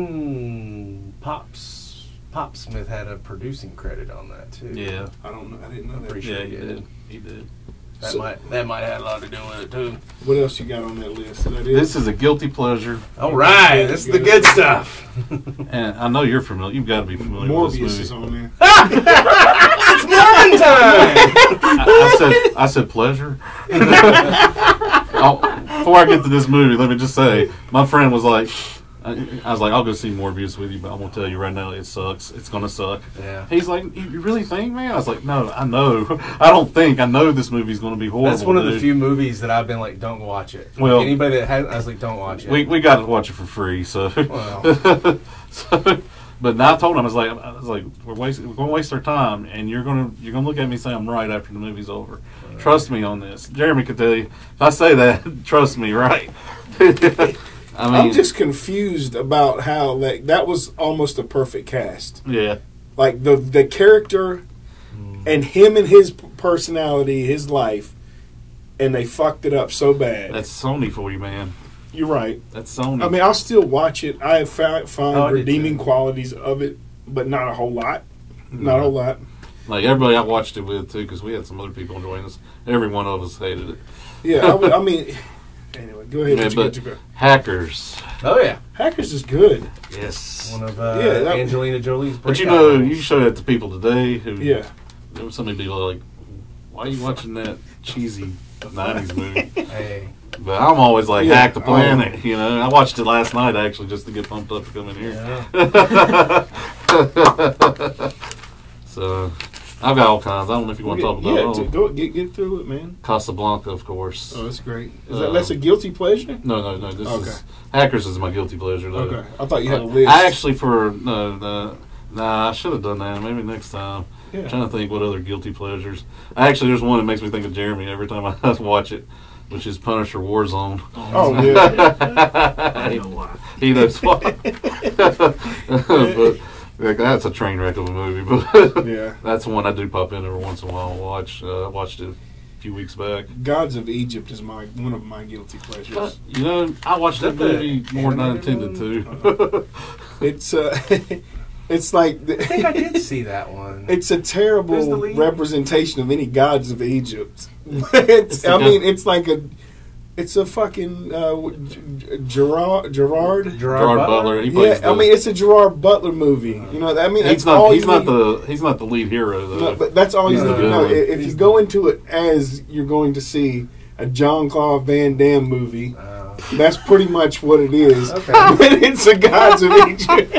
didn't Pop Smith had a producing credit on that too? Yeah. I don't know. I didn't know that. Pretty Yeah, sure he he did. did. He did. That might have a lot to do with it too. What else you got on that list? That This is a guilty pleasure, All right, this is the good stuff. and I know you're familiar. You've got to be familiar with Morbius this is movie. on there. It's Mormon time. I said pleasure. Before I get to this movie, let me just say, my friend was like, I was like, I'll go see Morbius with you, but I'm gonna tell you right now, it sucks. It's gonna suck. Yeah. He's like, you really think, man? I was like, no, I know. I don't think. I know this movie's gonna be horrible. That's one of the dude. few movies that I've been like, don't watch it. Like, Well- anybody that has, I was like, don't watch it. We got to watch it for free, so. Well. So, but now I told him, I was like, we're going to waste our time, and you're gonna look at me and say I'm right after the movie's over. Trust me on this. Jeremy could tell you, if I say that, trust me, right? I mean, I'm just confused about how, like, that was almost a perfect cast. yeah, Like the character and him and his personality, his life, and they fucked it up so bad. that's Sony for you, man. You're right. That's Sony. I mean, I'll still watch it. I have found I did redeeming too. qualities of it, but not a whole lot. Not a whole lot. like everybody I watched it with too, because we had some other people join us. Every one of us hated it. Yeah, I mean, anyway, go ahead. Yeah, What you but get to go. Hackers, Oh yeah, Hackers is good. yes. one of Yeah, that- Angelina Jolie's. But you breakout know, roles. you show that to people today who Yeah. there were so many people like, why are you watching that cheesy 90s movie? Hey, But I'm always like, Yeah. hack the planet, you know. I watched it last night actually just to get pumped up to come in here. yeah. So I've got all kinds. I don't know if you want to talk about yeah, all. go get through it, man. Casablanca, of course. Oh, that's great. Um, That's a guilty pleasure? No. This Okay. is Hackers is my guilty pleasure though. Okay. I thought you had a list. I actually I should have done that. Maybe next time. I'm Yeah. trying to think what other guilty pleasures. Actually, there's one that makes me think of Jeremy every time I watch it, which is Punisher Warzone. Oh, yeah. I know why. He knows why. Like, that's a train wreck of a movie, but Yeah. that's one I do pop in every once in a while and watch. I watched it a few weeks back. Gods of Egypt is one of my guilty pleasures. But, you know, I watched that movie more than I intended to. It's it's like I think I did see that one. it's a Who's the terrible lead? representation of any gods of Egypt. It's a fucking Gerard. Gerard Butler, he plays Yeah, I mean it's a Gerard Butler movie. You know, I mean he's that's all not. He's you not need. he's not the lead hero though. No, but that's all you He's need the to know. villain. If you go into it as you're going to see a Jean-Claude Van Damme movie, that's pretty much what it is. Okay. But it's a Gods of Egypt.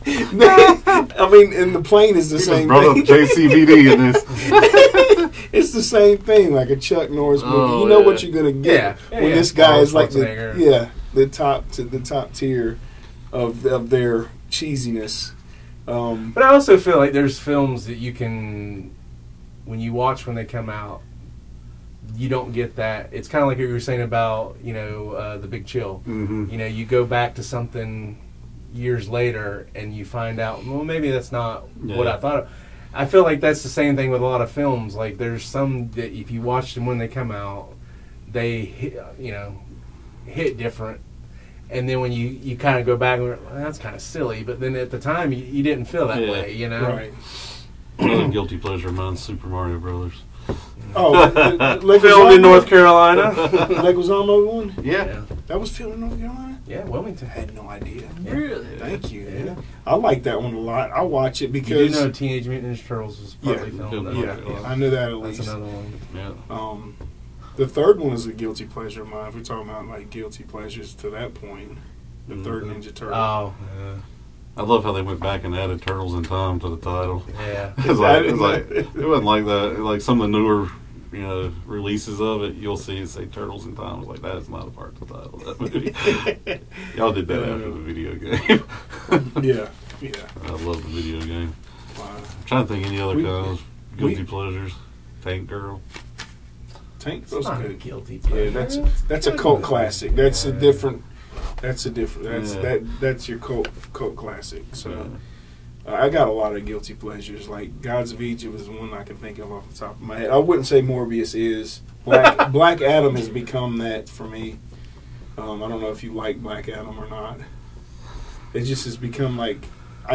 I mean, and the plane is the He same just brought up thing. JCVD in this. It's the same thing, like a Chuck Norris movie. Oh, You know yeah. what you're gonna get when this guy Arnold is like Schwarzenegger. the top tier of their cheesiness. But I also feel like there's films that you can, when you watch when they come out, you don't get that. It's kind of like what you were saying about, The Big Chill. Mm-hmm. You know, you go back to something years later and you find out, well, maybe that's not what I thought of. I feel like that's the same thing with a lot of films. Like, there's some that if you watch them when they come out, they hit different. And then when you kind of go back and well, that's kind of silly. But then at the time, you didn't feel that way, you know? Right. Another guilty pleasure of mine, Super Mario Brothers. Oh, Filmed in North Carolina. Leguizamo one? Yeah. That was filmed in North Carolina? Yeah, Wilmington. I had no idea. Really? Thank you. Yeah. I like that one a lot. I watch it You because do know Teenage Mutant Ninja Turtles was partly Yeah. filmed in yeah, North Carolina. I knew that at That's least. another one. Yeah. The third one is a guilty pleasure of mine. If we're talking about like guilty pleasures to that point, the third Ninja Turtle. Oh, I love how they went back and added Turtles in Time to the title. yeah. It wasn't like that. Like some of the newer, releases of it, you'll see it say Turtles in Time. I was like, that is not a part of the title of that movie. Y'all did that after the video game. Yeah. I love the video game. Wow. I'm trying to think any other We- kind of guilty pleasures. Tank Girl. Tank It's Girl's not a good. guilty Yeah, pleasure. that's a cult classic. That's a Yeah. different. That's Yeah. that's your cult classic. So I got a lot of guilty pleasures. Like Gods of Egypt is the one I can think of off the top of my head. I wouldn't say Morbius is. Black Adam has become that for me. I don't know if you like Black Adam or not. It just has become like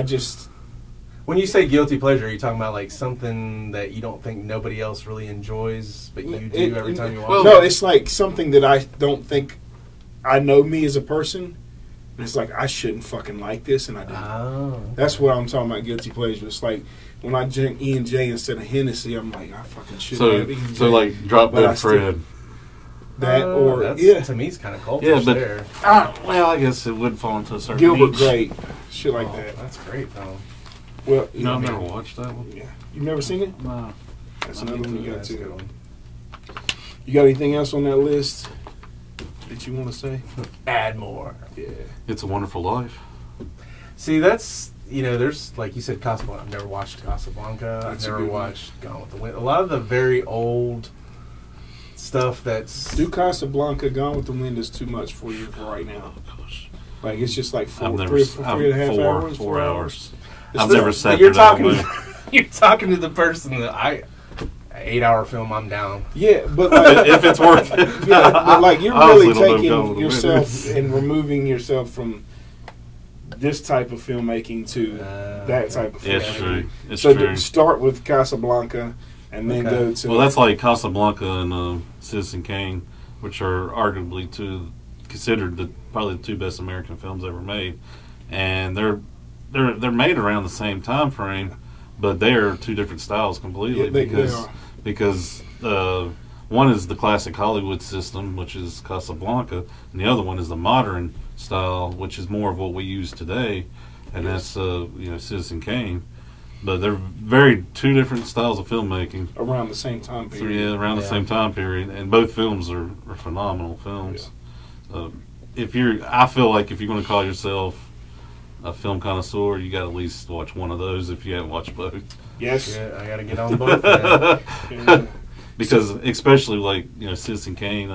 When you say guilty pleasure, are you talking about like something that you don't think nobody else really enjoys, but you do every time you watch No, it? it's like something that I don't think I know me as a person. And it's like I shouldn't fucking like this, and I do. Oh. That's what I'm talking about. Guilty pleasure. It's like when I drink E&J instead of Hennessy, I'm like I fucking should have E&J. So like Drop But I Dead still- Fred. that or that's, yeah, to me, it's kind of cultish Yeah, but there. Well, I guess it would fall into a certain Gilbert niche. Grape, shit like Oh, that. That's great, though. Well, No, I've yeah, never watched that one. Yeah, you've never seen it? No. That's another one you got That's a good too. one. You got anything else on that list that you want to say? Add more. Yeah. It's a Wonderful Life. See, that's, there's, like you said, Casablanca. I've never watched Casablanca. That's a I've never good one. watched Gone with the Wind. A lot of the very old stuff that's... Do Casablanca, Gone with the Wind is too much for you right now. Like it's just like I've never. three and a half hours. 4 hours. It's I've the- never sat you're through that talking, movie. you're talking to the person that 8-hour film, I'm down. Yeah, but like, If it's worth it. yeah, but like you're I really honestly don't know taking Gone with the yourself Wind. and removing yourself from this type of filmmaking to that type of filmmaking. It's true. It's So true. to start with Casablanca and then Okay. go to Well, that's like Casablanca and Citizen Kane, which are arguably considered probably the 2 best American films ever made, and they're made around the same time frame, but they are 2 different styles completely Yeah, they because one is the classic Hollywood system, which is Casablanca, and the other one is the modern style, which is more of what we use today, and that's Citizen Kane. But they're 2 different styles of filmmaking. around the same time period. Yeah, around the Yeah. same time period, and both films are phenomenal films. I feel like if you're going to call yourself a film connoisseur, you got to at least watch one of those if you haven't watched both. Yes. Yeah, I got to get on both. Man. Yeah. Because especially like Citizen Kane,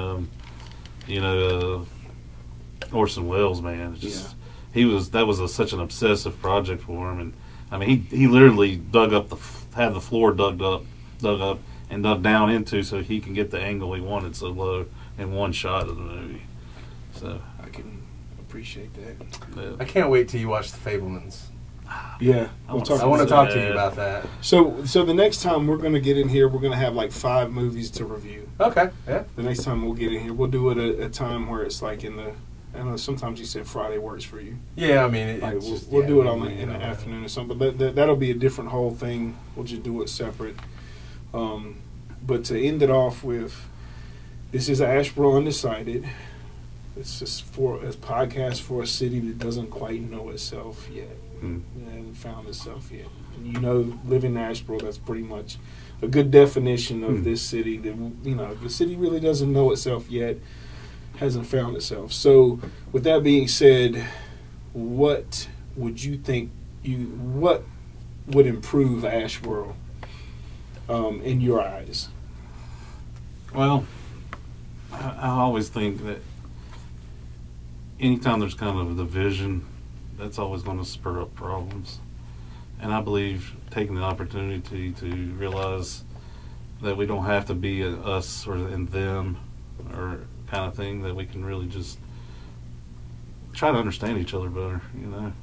Orson Welles, man, it's just that was such an obsessive project for him, and I mean, he literally had the floor dug up, and dug down into so he can get the angle he wanted so low in one shot of the movie. So I can appreciate that. I can't wait till you watch The Fabelmans. Yeah, I we'll want talk I want to about talk that. to you about that. So the next time we're going to get in here, we're going to have like 5 movies to review. Okay, yeah. The next time we'll get in here, we'll do it at a time where it's like in the. I know sometimes you said Friday works for you. Yeah, I mean, Like, it's just, we'll yeah, do it we- in you the know, afternoon or something. But that'll be a different whole thing. We'll just do it separate. But to end it off with, this is Asheboro Undecided. It's just a podcast for a city that doesn't quite know itself yet. Mm. It hasn't found itself yet. And you know, living in Asheboro, that's pretty much a good definition of this city. That, you know, the city really doesn't know itself yet, hasn't found itself. So, with that being said, what would you think? What would improve Asheboro in your eyes? Well, I always think that anytime there's kind of a division, that's always going to spur up problems. And I believe taking the opportunity to realize that we don't have to be a us or and them or kind of thing, that we can really just try to understand each other better, you know.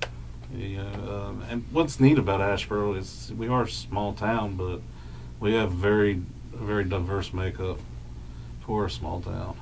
And what's neat about Asheboro is we are a small town, but we have a very diverse makeup for a small town.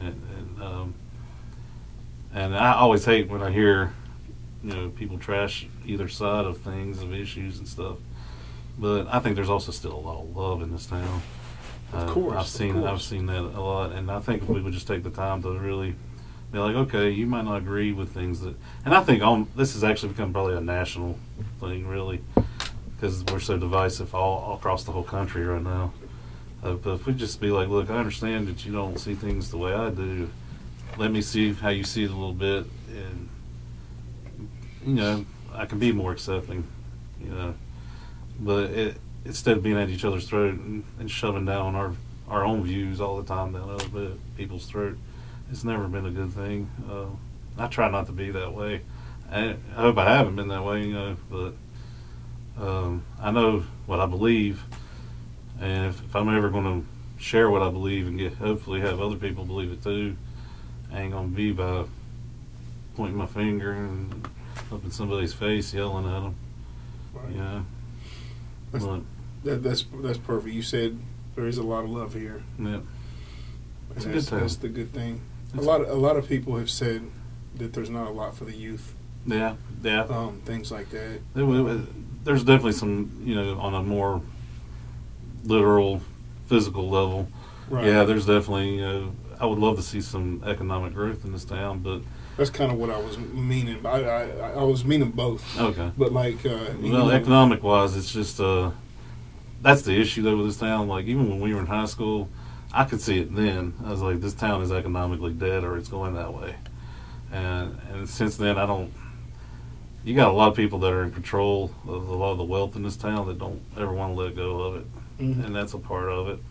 And I always hate when I hear, you know, people trash either side of things, of issues and stuff. But I think there's also still a lot of love in this town. Of course, I've seen that a lot, and I think if we would just take the time to really be like, okay, you might not agree with things that, and I think this has actually become probably a national thing, really, because we're so divisive all across the whole country right now. But if we just be like, look, I understand that you don't see things the way I do. Let me see how you see it a little bit, and you know, I can be more accepting, you know. But instead of being at each other's throat and shoving down our own views all the time down other people's throat, it's never been a good thing. I try not to be that way. I hope I haven't been that way, you know. But I know what I believe, and if I'm ever going to share what I believe and hopefully have other people believe it too, I ain't going to be by pointing my finger and up in somebody's face yelling at them. Right. You know. That's perfect. You said there is a lot of love here. Yeah. It's a good That's time. the good thing. A lot of people have said that there's not a lot for the youth. Yeah. Things like that. There's definitely some, you know, on a more literal, physical level. Right. Yeah, there's definitely, you know, I would love to see some economic growth in this town, but That's kind of what I was meaning. I was meaning both. okay. But like, Well, economic wise, it's just that's the issue though with this town. Like even when we were in high school, I could see it then. I was like, this town is economically dead, or it's going that way. And since then, I don't. You got a lot of people that are in control of a lot of the wealth in this town that don't ever want to let go of it, and that's a part of it.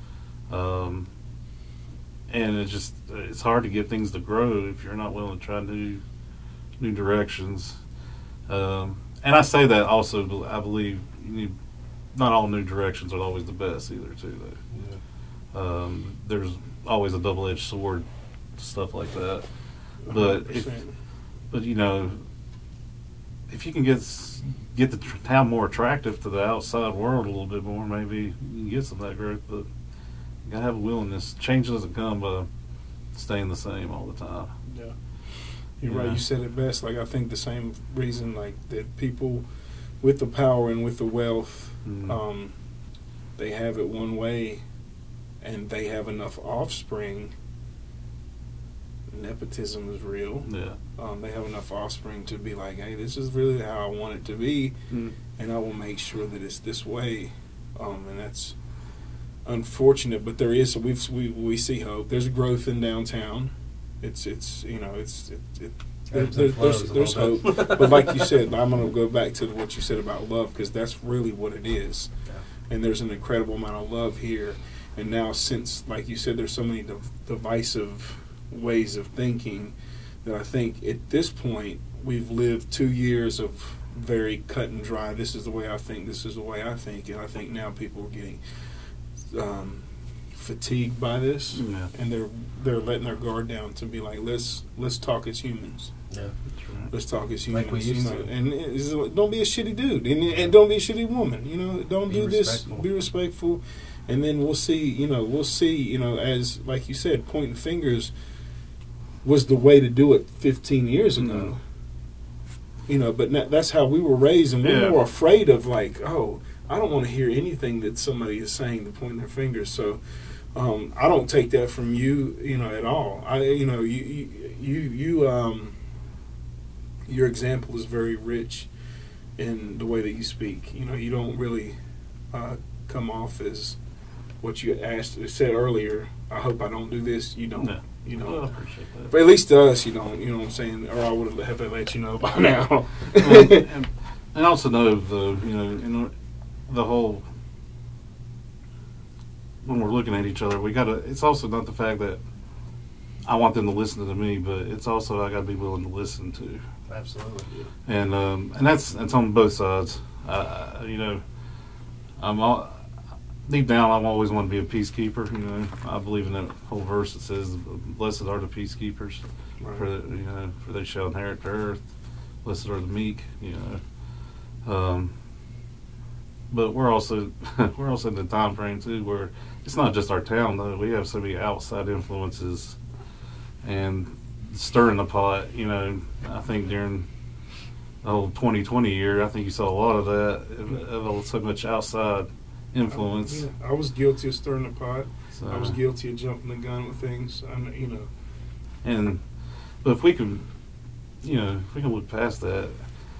And it's hard to get things to grow if you're not willing to try new directions. And I say that also, I believe not all new directions are always the best either, too. Though. There's always a double-edged sword, stuff like that. But 100%. you know, if you can get the town more attractive to the outside world a little bit more, maybe you can get some of that growth. But you gotta have a willingness. Change doesn't come by staying the same all the time. Yeah. You're right. You said it best. Like, I think the same reason, like, that people with the power and with the wealth, they have it one way, and they have enough offspring. Nepotism is real. Yeah. They have enough offspring to be like, hey, this is really how I want it to be, and I will make sure that it's this way. And that's unfortunate, but there is. We see hope. There's growth in downtown. There's hope. But like you said, I'm going to go back to what you said about love, because that's really what it is. Yeah. And there's an incredible amount of love here. And now, since, like you said, there's so many divisive ways of thinking, that I think at this point we've lived 2 years of very cut and dry. This is the way I think. This is the way I think. And I think now people are getting fatigued by this, Yeah. and they're letting their guard down to be like, let's talk as humans. Yeah. That's right. Let's talk as humans. Like we used you know, to. and don't be a shitty dude, and don't be a shitty woman. You know, don't Be do respectful. this. Be respectful, and then we'll see. You know, as like you said, pointing fingers was the way to do it 15 years ago. Mhm. You know, but that's how we were raised, and we're Yeah. more afraid of like, oh, I don't want to hear anything that somebody is saying to point their fingers. So I don't take that from you, you know, at all. Your example is very rich in the way that you speak. You know, you don't really come off as what you said earlier. I hope I don't do this. You don't. No. You know. Well, I appreciate that. But at least to us, you don't. You know what I'm saying? Or I would have let you know by now. And also know the whole, when we're looking at each other, it's also not the fact that I want them to listen to me, but it's also I got to be willing to listen to. Absolutely. And that's on both sides. Deep down, I've always wanted to be a peacekeeper. You know, I believe in that whole verse that says, "Blessed are the peacekeepers, for they shall inherit the earth. Blessed are the meek." You know, but we're also in the time frame too where it's not just our town though. We have so many outside influences and stirring the pot. You know, I think during the whole 2020 year, I think you saw a lot of that, of so much outside influence. Yeah, I was guilty of stirring the pot. So, I was guilty of jumping the gun with things. But if we can look past that,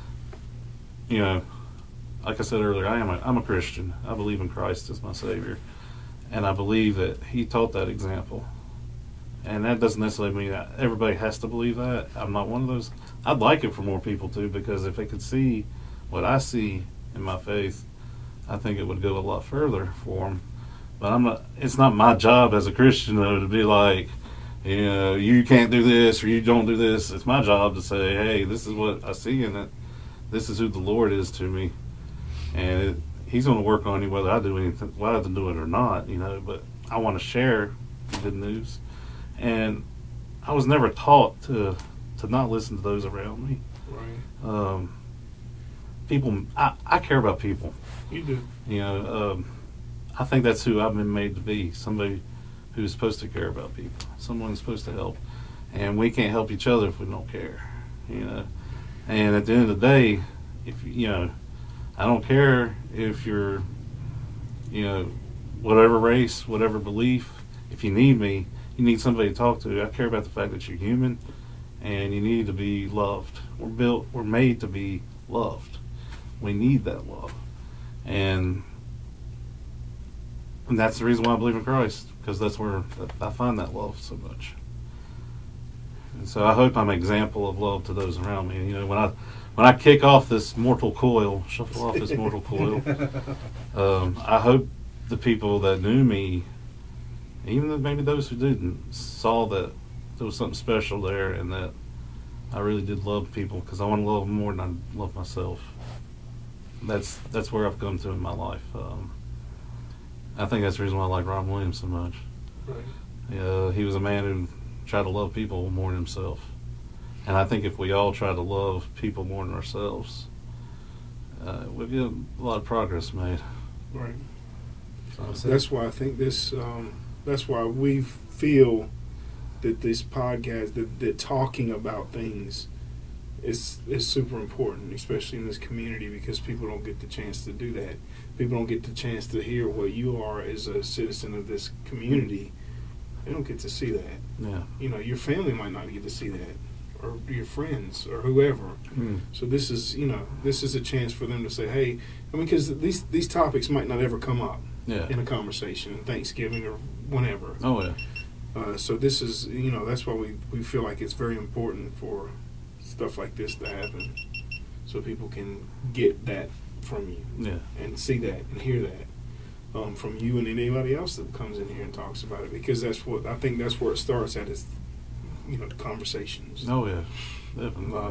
you know, like I said earlier, I'm a Christian. I believe in Christ as my Savior, and I believe that He taught that example. And that doesn't necessarily mean that everybody has to believe that. I'm not one of those. I'd like it for more people to, because if they could see what I see in my faith, I think it would go a lot further for them. But it's not my job as a Christian, though, to be like, you know, you can't do this or you don't do this. It's my job to say, hey, this is what I see in it. This is who the Lord is to me. And He's going to work on you whether I do anything, whether I do it or not, you know. But I want to share the good news. And I was never taught to not listen to those around me. Right. People, I care about people. You do. You know, I think that's who I've been made to be. Somebody who's supposed to care about people. Someone who's supposed to help. And we can't help each other if we don't care. You know. And at the end of the day, I don't care if you're, you know, whatever race, whatever belief. If you need me, you need somebody to talk to. I care about the fact that you're human and you need to be loved. We're made to be loved. We need that love. And that's the reason why I believe in Christ, because that's where I find that love so much. And so I hope I'm an example of love to those around me. You know, when I kick off this mortal coil, shuffle off this mortal coil, I hope the people that knew me, even maybe those who didn't, saw that there was something special there and that I really did love people, because I want to love them more than I love myself. That's where I've come to in my life. I think that's the reason why I like Robin Williams so much. Right. He was a man who tried to love people more than himself. And I think if we all try to love people more than ourselves, we'll get a lot of progress made. Right. So, That's why I think this. That's why we feel that this podcast, that talking about things, is super important, especially in this community, because people don't get the chance to do that. People don't get the chance to hear what you are as a citizen of this community. They don't get to see that. yeah. You know, your family might not get to see that, or your friends, or whoever. So this is a chance for them to say, hey, I mean, because these topics might not ever come up Yeah. in a conversation, Thanksgiving or whenever. Oh, yeah. So this is, that's why we feel like it's very important for stuff like this to happen, so people can get that from you Yeah. and see that and hear that from you and anybody else that comes in here and talks about it, because that's where it starts at, is conversations. Oh, yeah. Definitely.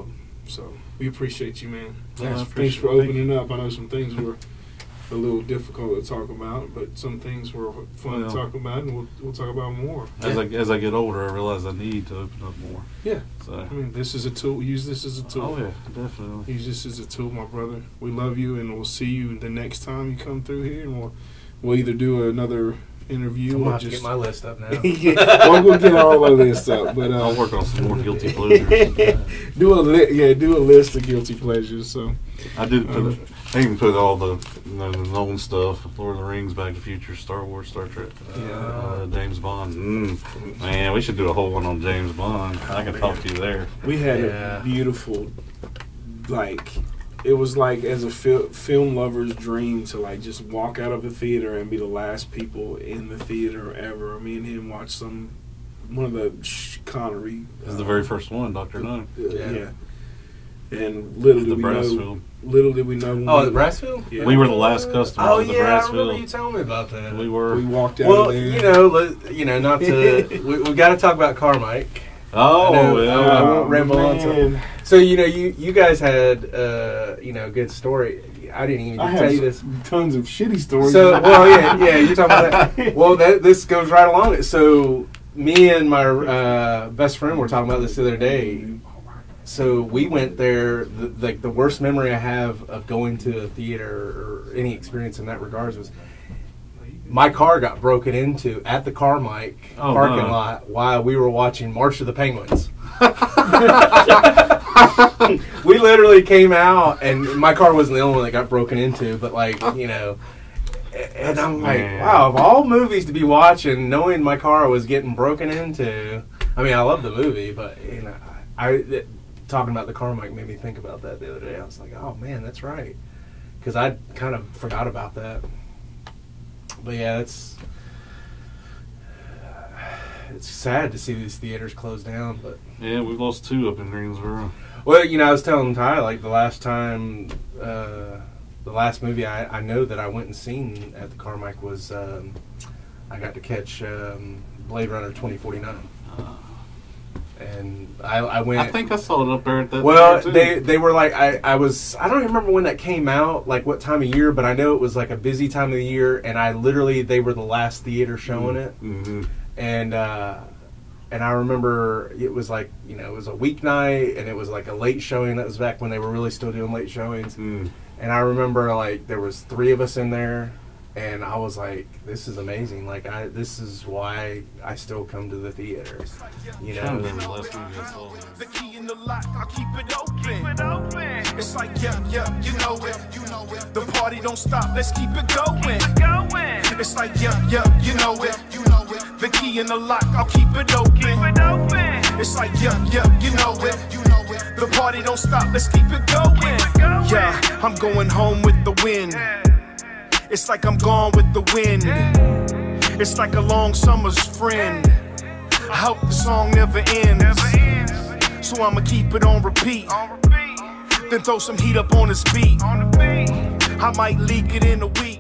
So we appreciate you, man. Yeah, I Thanks appreciate for it. Thank opening up. I know some things were a little difficult to talk about, but some things were fun Well, to talk about, and we'll talk about more. As I get older, I realize I need to open up more. Yeah. So. I mean, this is a tool. Use this as a tool. Oh yeah, definitely. Use this as a tool, my brother. We love you, and we'll see you the next time you come through here, and we'll either do another interview I'm gonna or have to just get my list up now. well, we'll get all of this up. But I'll work on some more guilty pleasures. do a list of guilty pleasures. So I even put all the the Nolan stuff, Lord of the Rings, Back to the Future, Star Wars, Star Trek, James Bond. Man, we should do a whole one on James Bond. I can talk to you there. we had a beautiful, like, it was like as a film lover's dream to like just walk out of the theater and be the last people in the theater ever. Me and him watched one of the Connery. It was the very first one, Dr. No. Yeah. And little The did we brass know. film. Little did we know. When Oh, the Brassfield? Yeah. We were the last customers Oh of the yeah, I brass remember film. you telling me about that. We were. we walked out Well, of there. you know, not to. we got to talk about Carmike. Oh, I know, yeah. I won't ramble on to man. So you guys had a good story. I didn't even I tell you have this. tons of shitty stories. So you're talking about that. Well, this goes right along it. So me and my best friend were talking about this the other day. So we went there. The worst memory I have of going to a theater or any experience in that regards was my car got broken into at the Carmike parking lot while we were watching March of the Penguins. We literally came out, and my car wasn't the only one that got broken into, but and I'm like, wow, of all movies to be watching, knowing my car was getting broken into. I mean, I love the movie, but talking about the Carmike made me think about that the other day. I was like, oh man, that's right, because I kind of forgot about that. But yeah, it's sad to see these theaters close down. But Yeah, we've lost 2 up in Greensboro. well, I was telling Ty, like the last time, the last movie I know that I went and seen at the Carmike was I got to catch Blade Runner 2049. And I went. I think I saw it up there at that. Well, theater, too. they were like I don't even remember when that came out, like what time of year, but I know it was like a busy time of the year, and they were the last theater showing it, and I remember it was like it was a weeknight, and it was like a late showing. That was back when they were really still doing late showings, and I remember like there was 3 of us in there. And I was like, "This is amazing! Like, this is why I still come to the theater." I remember the last movie I saw. The key in the lock, I'll keep it open. It's like, yeah, you know it. The party don't stop, let's keep it going. It's like, yeah, you know it. The key in the lock, I'll keep it open. It's like, yeah, you know it. The party don't stop, let's keep it going. Yeah, I'm going home with the wind. It's like I'm gone with the wind. It's like a long summer's friend. I hope the song never ends. So I'ma keep it on repeat. Then throw some heat up on this beat. I might leak it in a week.